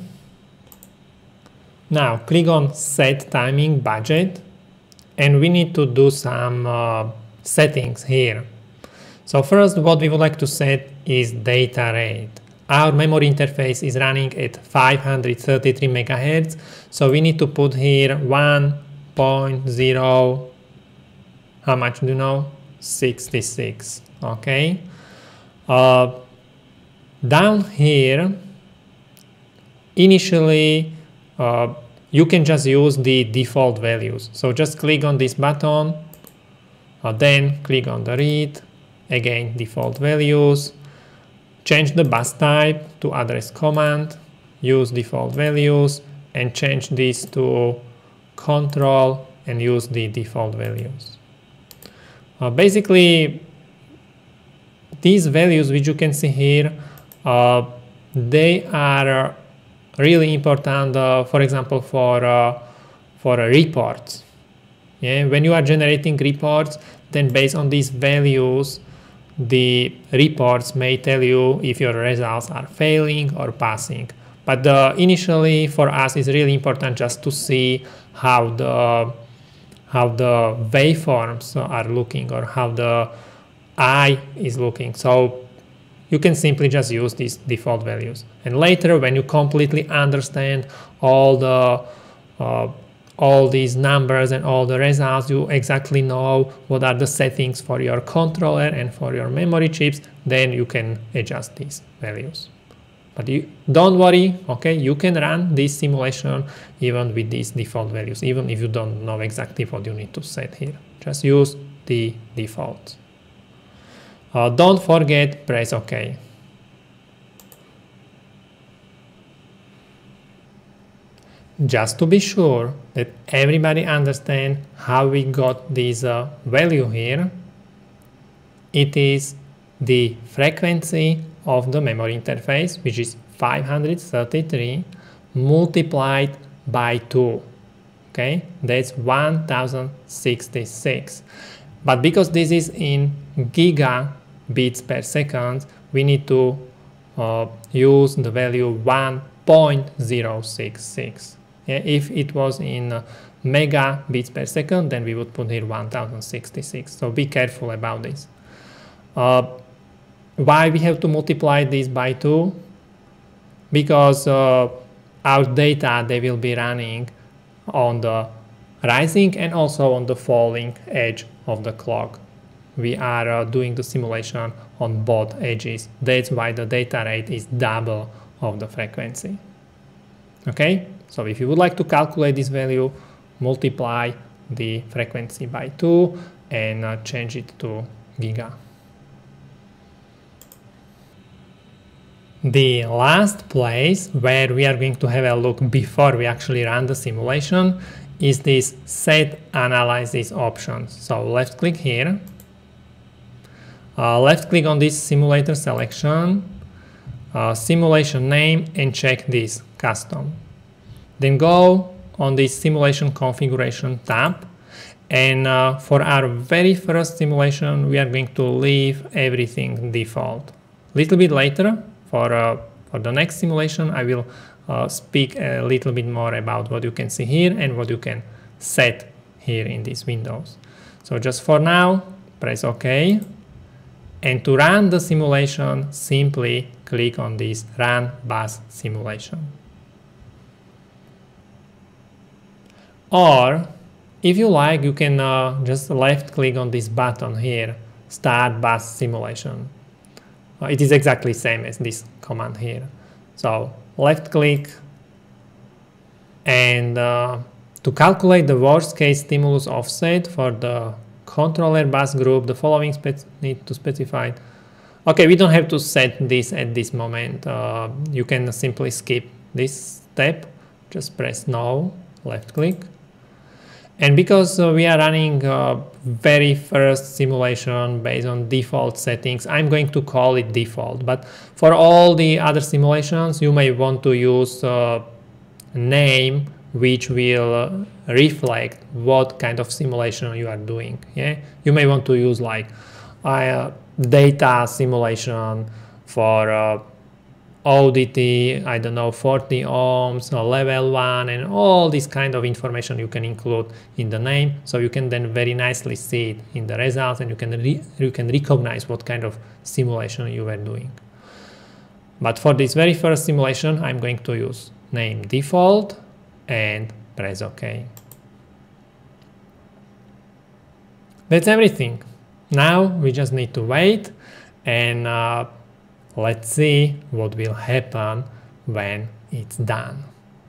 Now click on set timing budget, and we need to do some uh, settings here. So first, what we would like to set is data rate. Our memory interface is running at five hundred thirty-three megahertz, so we need to put here one point zero, how much do you know? sixty-six, okay? Uh, down here, initially, uh, you can just use the default values. So just click on this button, uh, then click on the read, again, default values. Change the bus type to address command, use default values, and change this to control and use the default values. Uh, basically, these values which you can see here, uh, they are really important, uh, for example, for, uh, for uh, reports. Yeah? When you are generating reports, then based on these values, the reports may tell you if your results are failing or passing. But uh, initially for us it's really important just to see how the how the waveforms are looking or how the eye is looking. So you can simply just use these default values. And later, when you completely understand all the uh, all these numbers and all the results, you exactly know what are the settings for your controller and for your memory chips, then you can adjust these values. But you don't worry, okay, you can run this simulation even with these default values, even if you don't know exactly what you need to set here. Just use the defaults. Uh, don't forget, press OK. Just to be sure that everybody understands how we got this uh, value here, it is the frequency of the memory interface, which is five hundred thirty-three, multiplied by two. Okay, that's one thousand sixty-six. But because this is in gigabits per second, we need to uh, use the value one point zero six six. Yeah, if it was in uh, megabits per second, then we would put here one thousand sixty-six. So be careful about this. Uh, why we have to multiply this by two? Because uh, our data, they will be running on the rising and also on the falling edge of the clock. We are uh, doing the simulation on both edges. That's why the data rate is double of the frequency. Okay, so if you would like to calculate this value, multiply the frequency by two and uh, change it to giga. The last place where we are going to have a look before we actually run the simulation is this set analysis option. So left click here, uh, left click on this simulator selection, uh, simulation name, and check this custom. Then go on this simulation configuration tab, and uh, for our very first simulation we are going to leave everything default. Little bit later, for, uh, for the next simulation, I will uh, speak a little bit more about what you can see here and what you can set here in these windows. So just for now, press OK. And to run the simulation, simply click on this Run Bus Simulation. Or, if you like, you can uh, just left click on this button here, Start Bus Simulation. Uh, it is exactly the same as this command here. So left click, and uh, to calculate the worst case stimulus offset for the controller bus group, the following need to specify. Okay, we don't have to set this at this moment. Uh, you can simply skip this step. Just press no, left click. And because uh, we are running uh, very first simulation based on default settings, I'm going to call it default. But for all the other simulations, you may want to use a name which will uh, reflect what kind of simulation you are doing. Yeah, you may want to use like uh, data simulation for uh, O D T, I don't know, forty ohms, or level one, and all this kind of information you can include in the name, so you can then very nicely see it in the results, and you can re you can recognize what kind of simulation you were doing. But for this very first simulation, I'm going to use name default and press OK. That's everything. Now we just need to wait and uh, let's see what will happen when it's done.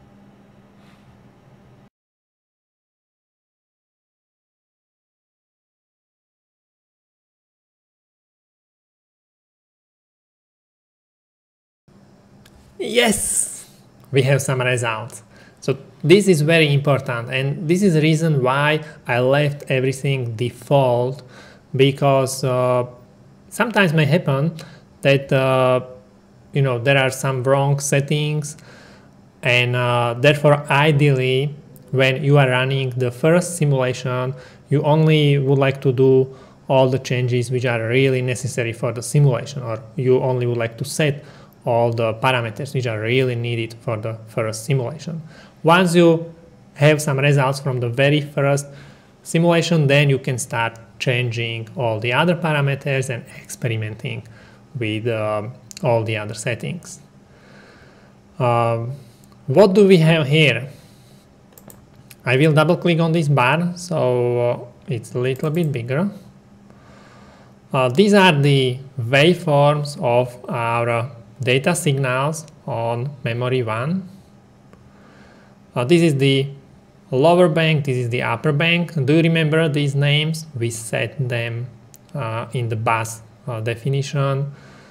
Yes, we have some results. So this is very important, and this is the reason why I left everything default, because uh, sometimes may happen that uh, you know, there are some wrong settings, and uh, therefore ideally when you are running the first simulation, you only would like to do all the changes which are really necessary for the simulation, or you only would like to set all the parameters which are really needed for the first simulation. Once you have some results from the very first simulation, then you can start changing all the other parameters and experimenting with uh, all the other settings. Um, what do we have here? I will double click on this bar so uh, it's a little bit bigger. Uh, these are the waveforms of our uh, data signals on memory one. Uh, this is the lower bank, this is the upper bank. Do you remember these names? We set them uh, in the bus uh, definition.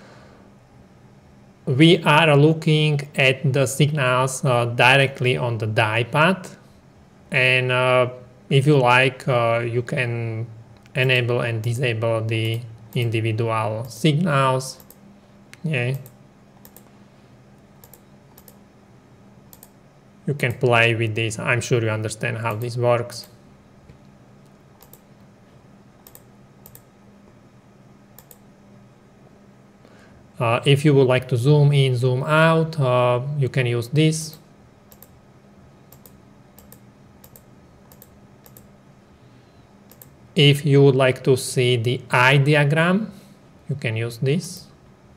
We are looking at the signals uh, directly on the die path, and uh, if you like, uh, you can enable and disable the individual signals. Yeah. You can play with this. I'm sure you understand how this works. Uh, if you would like to zoom in, zoom out, uh, you can use this. If you would like to see the eye diagram, you can use this.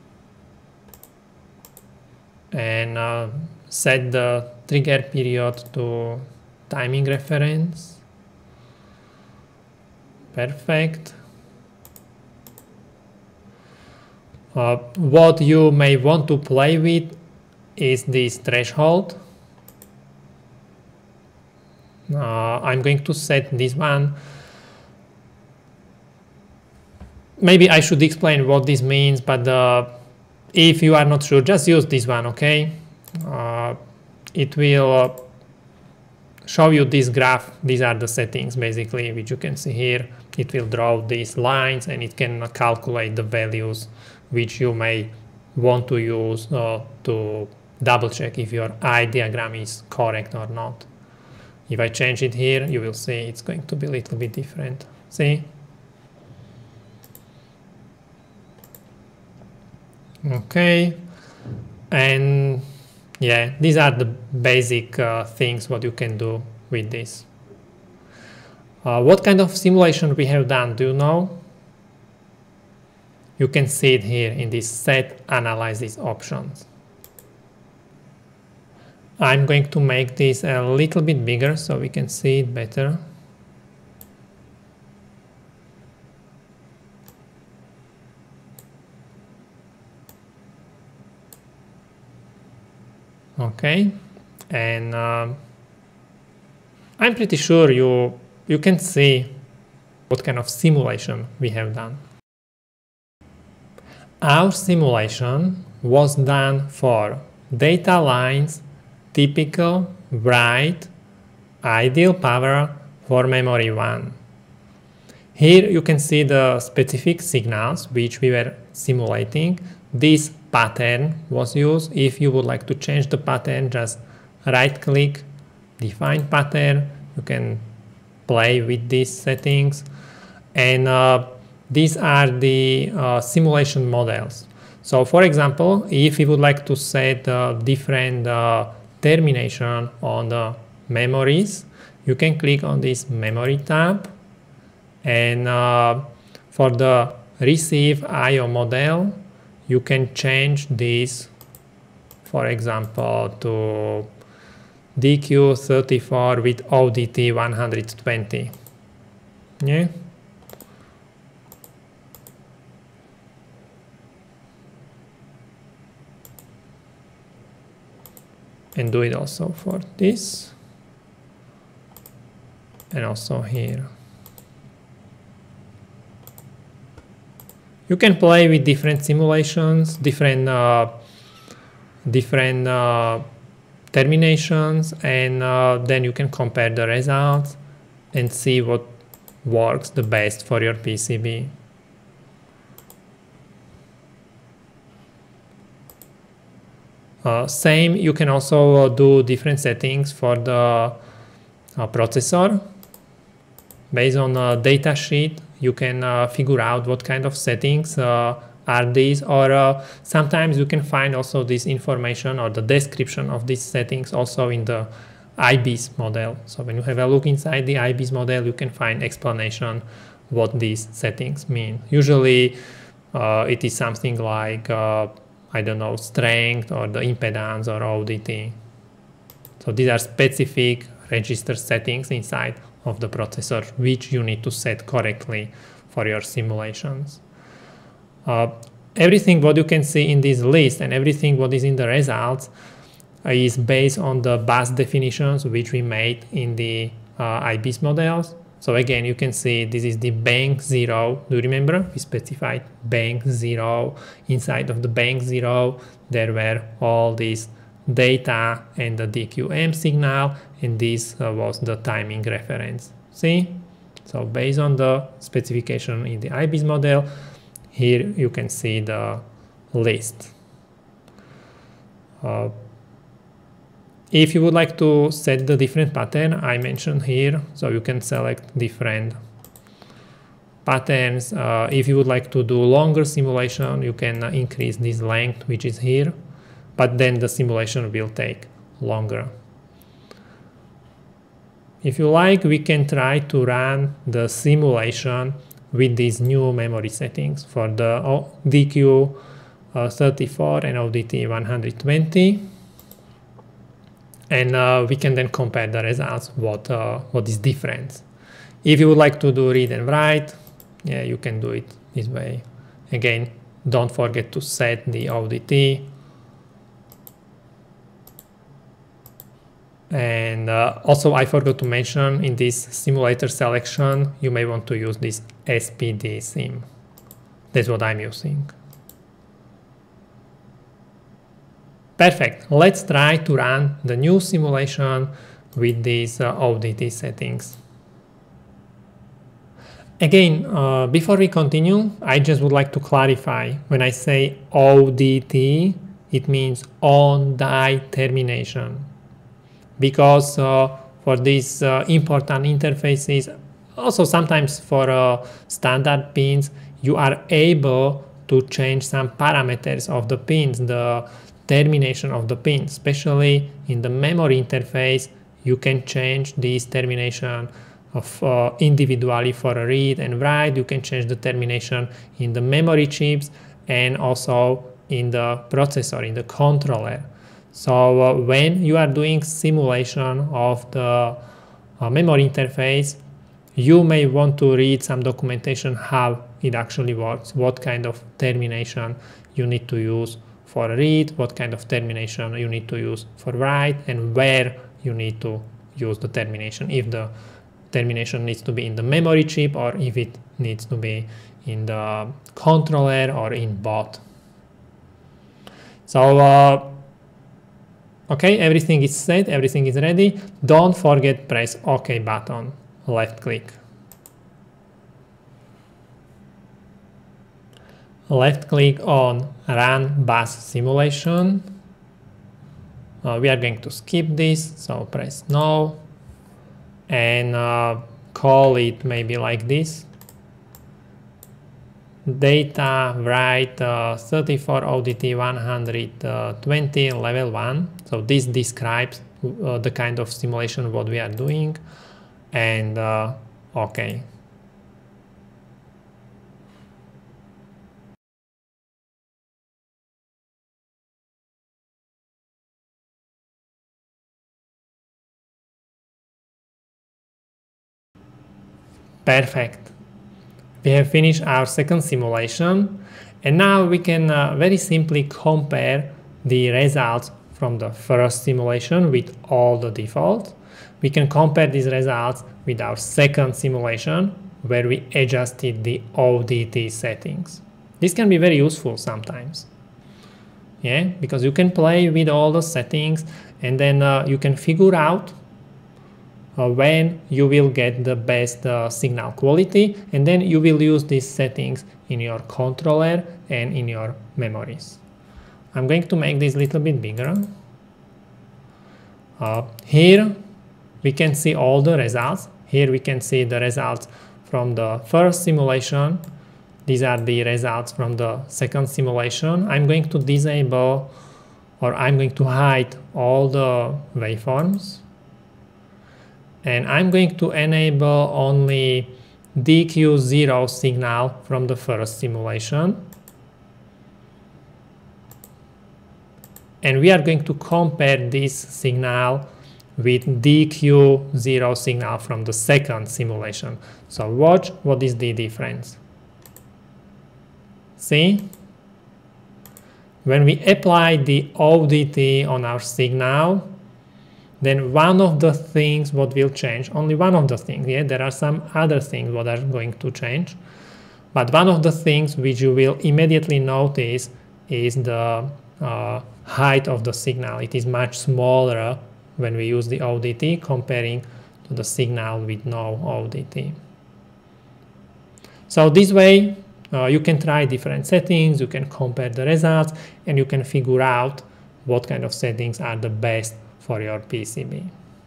And uh, set the trigger period to timing reference. Perfect. Uh, what you may want to play with is this threshold. Uh, I'm going to set this one. Maybe I should explain what this means, but uh, if you are not sure, just use this one, okay? Uh, it will uh, show you this graph. These are the settings basically, which you can see here. It will draw these lines and it can calculate the values which you may want to use uh, to double check if your eye diagram is correct or not. If I change it here, you will see it's going to be a little bit different. See? Okay. And yeah, these are the basic uh, things what you can do with this. Uh, what kind of simulation we have done, do you know? You can see it here in this set analysis options. I'm going to make this a little bit bigger so we can see it better. Okay, and uh, I'm pretty sure you you can see what kind of simulation we have done. Our simulation was done for data lines, typical, write, ideal power for memory one. Here you can see the specific signals which we were simulating. This pattern was used. If you would like to change the pattern, just right click, define pattern. You can play with these settings. And uh, these are the uh, simulation models. So for example, if you would like to set uh, different uh, termination on the memories, you can click on this memory tab. And uh, for the receive I O model, you can change this, for example, to D Q thirty-four with O D T one hundred twenty. Yeah. And do it also for this. And also here. You can play with different simulations, different uh, different uh, terminations, and uh, then you can compare the results and see what works the best for your P C B. Uh, same, you can also uh, do different settings for the uh, processor. Based on a data sheet, you can uh, figure out what kind of settings uh, are these, or uh, sometimes you can find also this information or the description of these settings also in the I B S model. So when you have a look inside the I B S model, you can find explanation what these settings mean. Usually uh, it is something like, uh, I don't know, strength or the impedance or O D T. So these are specific register settings inside of the processor, which you need to set correctly for your simulations. Uh, everything what you can see in this list and everything what is in the results uh, is based on the bus definitions which we made in the uh, I B S models. So again, you can see this is the bank zero. Do you remember? We specified bank zero. Inside of the bank zero, there were all these data and the D Q M signal, and this uh, was the timing reference. See? So based on the specification in the I B S model, here you can see the list. Uh, if you would like to set the different pattern I mentioned here, so you can select different patterns. Uh, if you would like to do longer simulation, you can uh, increase this length, which is here, but then the simulation will take longer. If you like, we can try to run the simulation with these new memory settings for the D Q thirty-four and O D T one hundred twenty. And uh, we can then compare the results, what, uh, what is different. If you would like to do read and write, yeah, you can do it this way. Again, don't forget to set the O D T. And uh, also I forgot to mention in this simulator selection, you may want to use this S P D sim. That's what I'm using. Perfect. Let's try to run the new simulation with these uh, O D T settings. Again, uh, before we continue, I just would like to clarify. When I say O D T, it means on-die termination. Because uh, for these uh, important interfaces, also sometimes for uh, standard pins, you are able to change some parameters of the pins, the termination of the pin, especially in the memory interface. You can change this termination of uh, individually for a read and write. You can change the termination in the memory chips and also in the processor, in the controller. So uh, when you are doing simulation of the uh, memory interface, you may want to read some documentation how it actually works, what kind of termination you need to use for read, what kind of termination you need to use for write, and where you need to use the termination, if the termination needs to be in the memory chip or if it needs to be in the controller or in both. So, uh, okay, everything is set, everything is ready. Don't forget press OK button, left click. Left click on Run Bus Simulation. Uh, we are going to skip this, so press No. And uh, call it maybe like this. Data write uh, thirty-four O D T one hundred twenty level one. So this describes uh, the kind of simulation what we are doing. And uh, OK. Perfect. We have finished our second simulation, and now we can uh, very simply compare the results from the first simulation with all the defaults. We can compare these results with our second simulation where we adjusted the O D T settings. This can be very useful sometimes. Yeah, because you can play with all the settings and then uh, you can figure out Uh, when you will get the best uh, signal quality, and then you will use these settings in your controller and in your memories. I'm going to make this a little bit bigger. Uh, here we can see all the results. Here we can see the results from the first simulation. These are the results from the second simulation. I'm going to disable, or I'm going to hide all the waveforms. And I'm going to enable only D Q zero signal from the first simulation. And we are going to compare this signal with D Q zero signal from the second simulation. So watch what is the difference. See? When we apply the O D T on our signal, then one of the things what will change, only one of the things, yeah, there are some other things what are going to change, but one of the things which you will immediately notice is the uh, height of the signal. It is much smaller when we use the O D T comparing to the signal with no O D T. So this way uh, you can try different settings, you can compare the results, and you can figure out what kind of settings are the best for your P C B.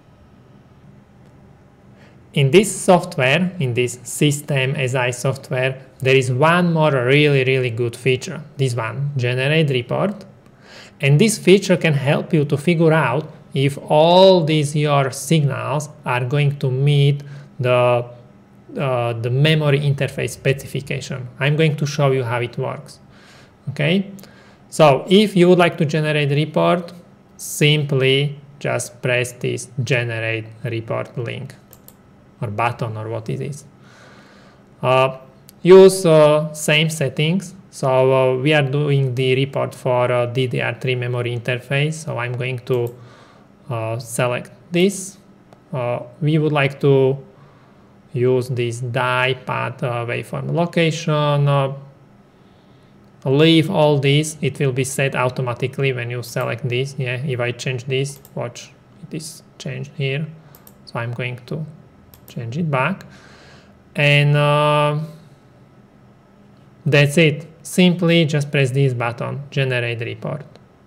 In this software, in this SystemSI software, there is one more really, really good feature. This one, Generate Report. And this feature can help you to figure out if all these your signals are going to meet the, uh, the memory interface specification. I'm going to show you how it works. Okay? So if you would like to generate a report, simply just press this Generate Report link or button, or what it is. Uh, use uh, same settings. So uh, we are doing the report for uh, D D R three memory interface. So I'm going to uh, select this. Uh, we would like to use this die path uh, waveform location. Uh, leave all this, it will be set automatically when you select this. Yeah, if I change this, watch, it is changed here. So I'm going to change it back. And uh, that's it. Simply just press this button, generate report.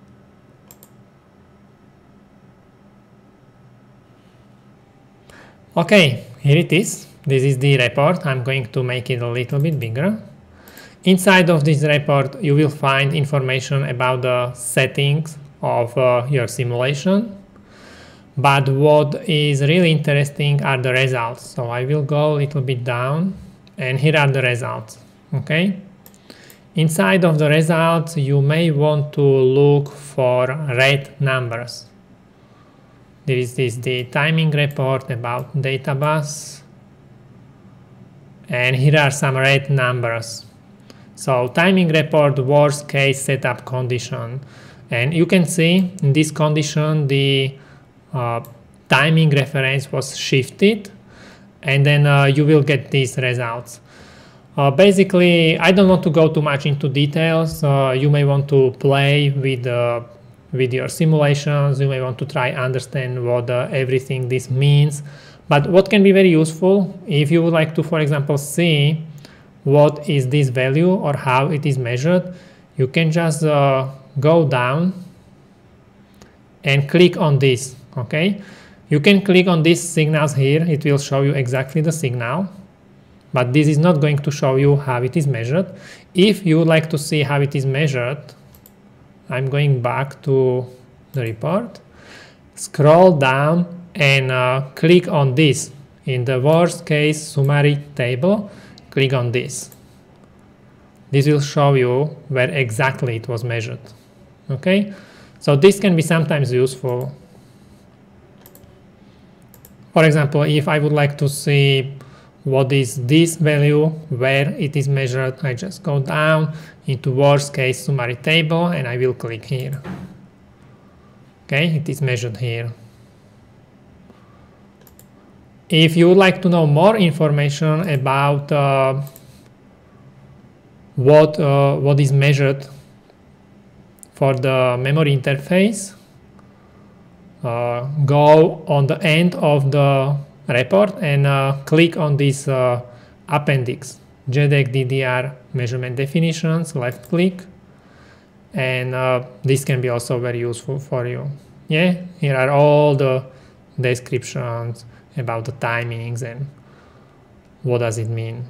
Okay, here it is. This is the report. I'm going to make it a little bit bigger. Inside of this report, you will find information about the settings of uh, your simulation. But what is really interesting are the results. So I will go a little bit down, and here are the results. Okay. Inside of the results, you may want to look for red numbers. There is this the timing report about data bus, and here are some red numbers. So timing report worst case setup condition, and you can see in this condition the uh, timing reference was shifted, and then uh, you will get these results. Uh, basically, I don't want to go too much into details. Uh, you may want to play with uh, with your simulations. You may want to try understand what uh, everything this means. But what can be very useful, if you would like to, for example, see what is this value or how it is measured, you can just uh, go down and click on this. Okay, you can click on these signals here. It will show you exactly the signal. But this is not going to show you how it is measured. If you would like to see how it is measured, I'm going back to the report, scroll down and uh, click on this. In the worst case summary table, click on this. This will show you where exactly it was measured. Okay, so this can be sometimes useful. For example, if I would like to see what is this value, where it is measured, I just go down into worst case summary table and I will click here. Okay, it is measured here. If you would like to know more information about uh, what, uh, what is measured for the memory interface, uh, go on the end of the report and uh, click on this uh, appendix, J D E C D D R measurement definitions, left click, and uh, this can be also very useful for you. Yeah, here are all the descriptions about the timings and what does it mean.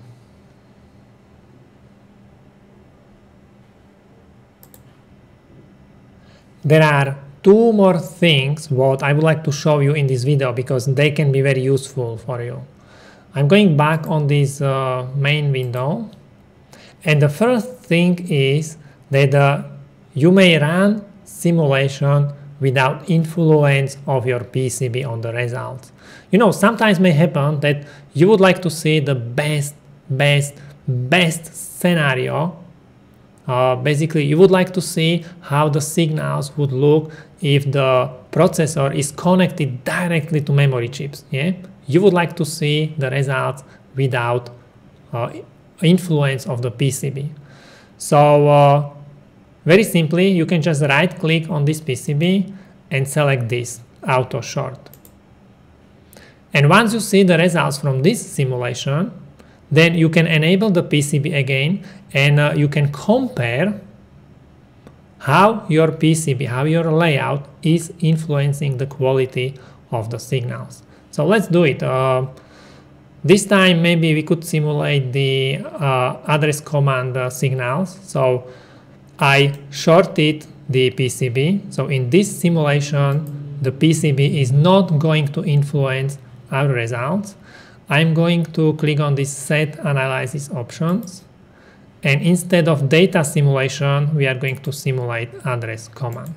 There are two more things what I would like to show you in this video because they can be very useful for you. I'm going back on this uh, main window, and the first thing is that uh, you may run simulation without influence of your P C B on the results. You know, sometimes may happen that you would like to see the best, best, best scenario. Uh, basically, you would like to see how the signals would look if the processor is connected directly to memory chips. Yeah, you would like to see the results without uh, influence of the P C B. So uh, very simply, you can just right click on this P C B and select this auto short. And once you see the results from this simulation, then you can enable the P C B again, and uh, you can compare how your P C B, how your layout is influencing the quality of the signals. So let's do it. Uh, this time maybe we could simulate the uh, address command uh, signals. So I shorted the P C B. So in this simulation, the P C B is not going to influence our results. I'm going to click on this set analysis options, and instead of data simulation, we are going to simulate address command.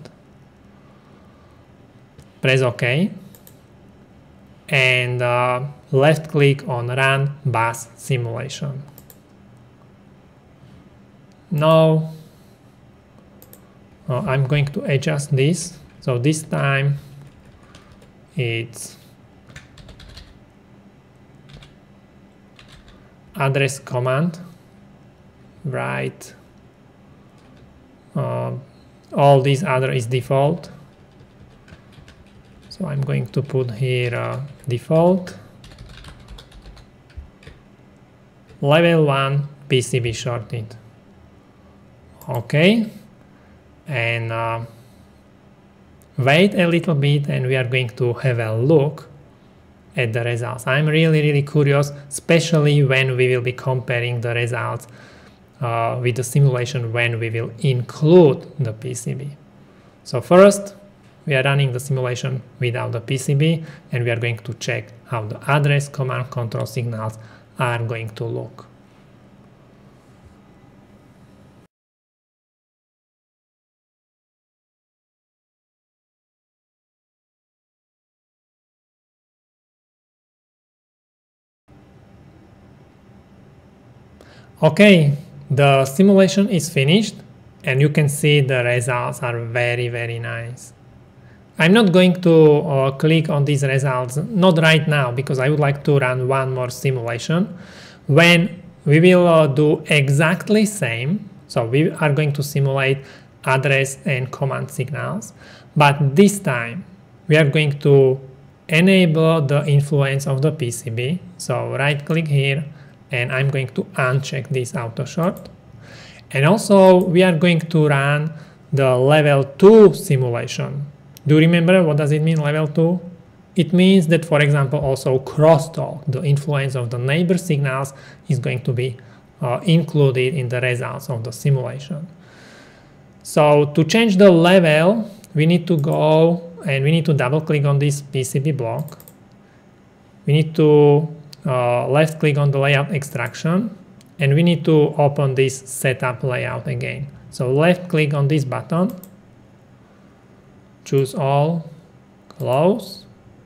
Press OK, and uh, left click on run bus simulation. Now uh, I'm going to adjust this. So this time it's address command, right uh, all these other is default. So I'm going to put here uh, default level one P C B shorted. Okay, and uh, wait a little bit and we are going to have a look at the results. I'm really really curious, especially when we will be comparing the results uh, with the simulation when we will include the P C B. So first we are running the simulation without the P C B and we are going to check how the address command control signals are going to look. Okay, the simulation is finished and you can see the results are very very nice. I'm not going to uh, click on these results, not right now, because I would like to run one more simulation when we will uh, do exactly same. So we are going to simulate address and command signals, but this time we are going to enable the influence of the P C B. So right click here and I'm going to uncheck this auto short. And also we are going to run the level two simulation. Do you remember what does it mean, level two? It means that, for example, also crosstalk, the influence of the neighbor signals, is going to be uh, included in the results of the simulation. So to change the level, we need to go and we need to double click on this P C B block. We need to uh, left click on the layout extraction and we need to open this setup layout again. So left click on this button, choose all, close.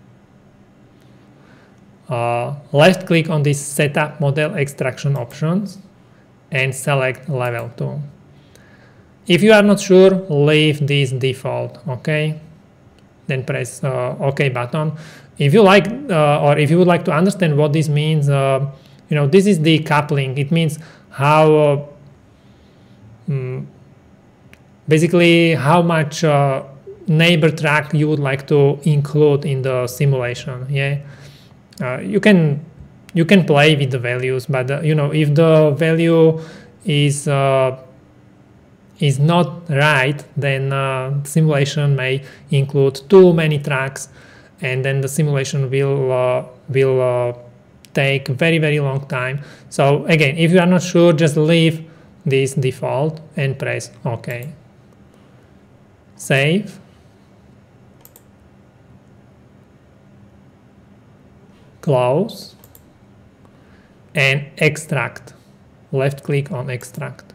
Uh, left click on this setup model extraction options and select level two. If you are not sure, leave this default, okay? Then press uh, OK button. If you like, uh, or if you would like to understand what this means, uh, you know, this is the coupling. It means how, uh, mm, basically how much uh, neighbor track you would like to include in the simulation. Yeah, uh, you can you can play with the values, but uh, you know, if the value is uh, is not right, then uh, simulation may include too many tracks, and then the simulation will uh, will uh, take very very long time. So again, if you are not sure, just leave this default and press OK. Save. Close. And extract. Left click on extract.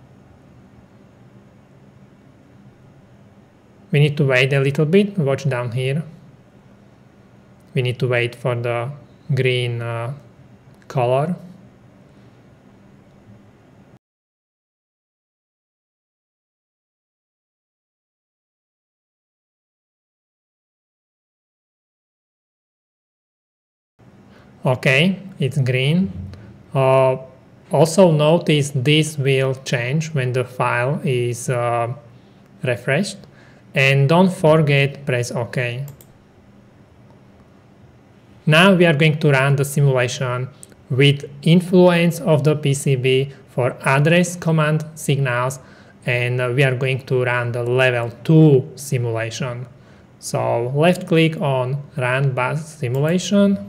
We need to wait a little bit. Watch down here. We need to wait for the green uh, color. Okay, it's green. Uh, also notice this will change when the file is uh, refreshed. And don't forget, press OK. Now we are going to run the simulation with influence of the P C B for address command signals, and we are going to run the level two simulation. So left click on Run Bus Simulation.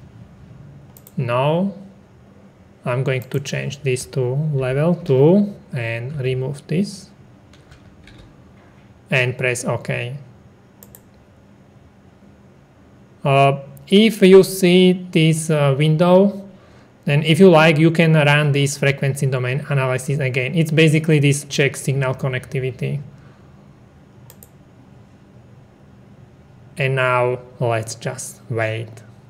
No, I'm going to change this to level two and remove this and press OK. Uh, if you see this uh, window, then if you like, you can run this frequency domain analysis again. It's basically this check signal connectivity. And now let's just wait.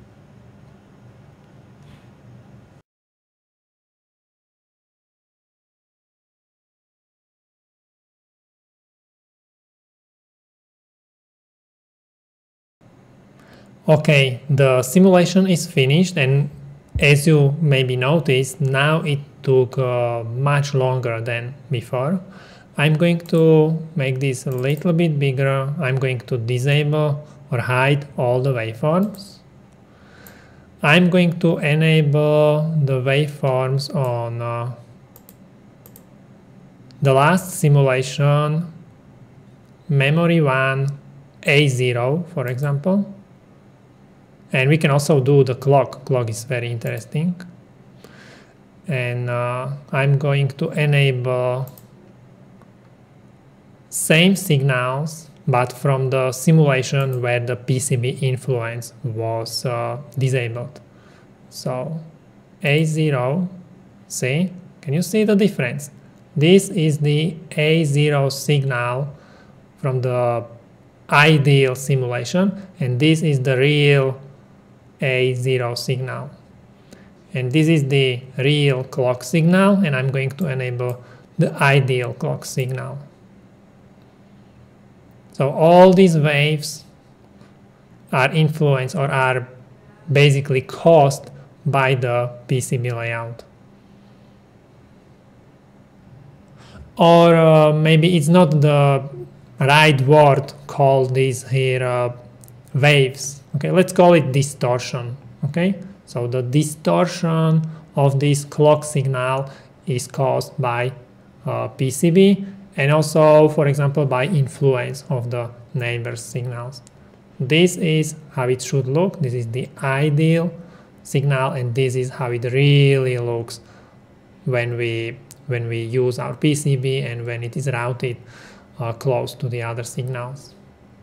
Okay, the simulation is finished, and as you maybe noticed, now it took uh, much longer than before. I'm going to make this a little bit bigger. I'm going to disable or hide all the waveforms. I'm going to enable the waveforms on uh, the last simulation, memory one, A zero, for example. And we can also do the clock. Clock is very interesting. And uh, I'm going to enable same signals, but from the simulation where the P C B influence was uh, disabled. So A zero, see, can you see the difference? This is the A zero signal from the ideal simulation, and this is the real A zero signal. And this is the real clock signal, and I'm going to enable the ideal clock signal. So all these waves are influenced or are basically caused by the P C B layout. Or uh, maybe it's not the right word called these here uh, waves. Okay, let's call it distortion. Okay, so the distortion of this clock signal is caused by uh, P C B, and also, for example, by influence of the neighbor signals. This is how it should look. This is the ideal signal, and this is how it really looks when we when we use our P C B and when it is routed uh, close to the other signals.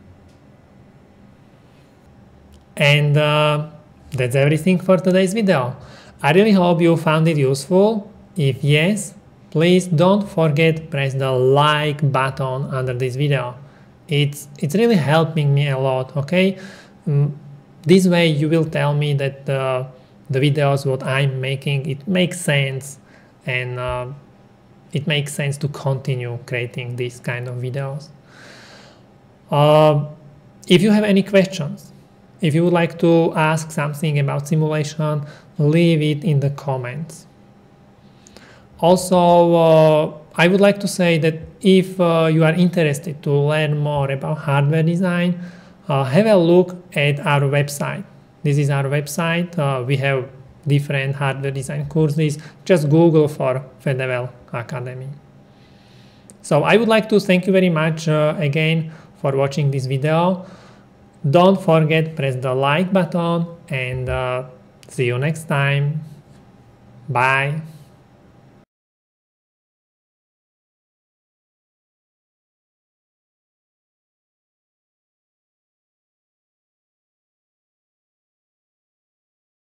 And uh, that's everything for today's video. I really hope you found it useful. If yes, please don't forget press the like button under this video. It's, it's really helping me a lot, okay? Um, this way you will tell me that uh, the videos what I'm making, it makes sense, and uh, it makes sense to continue creating these kind of videos. Uh, if you have any questions, if you would like to ask something about simulation, leave it in the comments. Also, uh, I would like to say that if uh, you are interested to learn more about hardware design, uh, have a look at our website. This is our website. Uh, we have different hardware design courses. Just Google for FEDEVEL Academy. So I would like to thank you very much uh, again for watching this video. Don't forget press the like button, and uh, see you next time. Bye.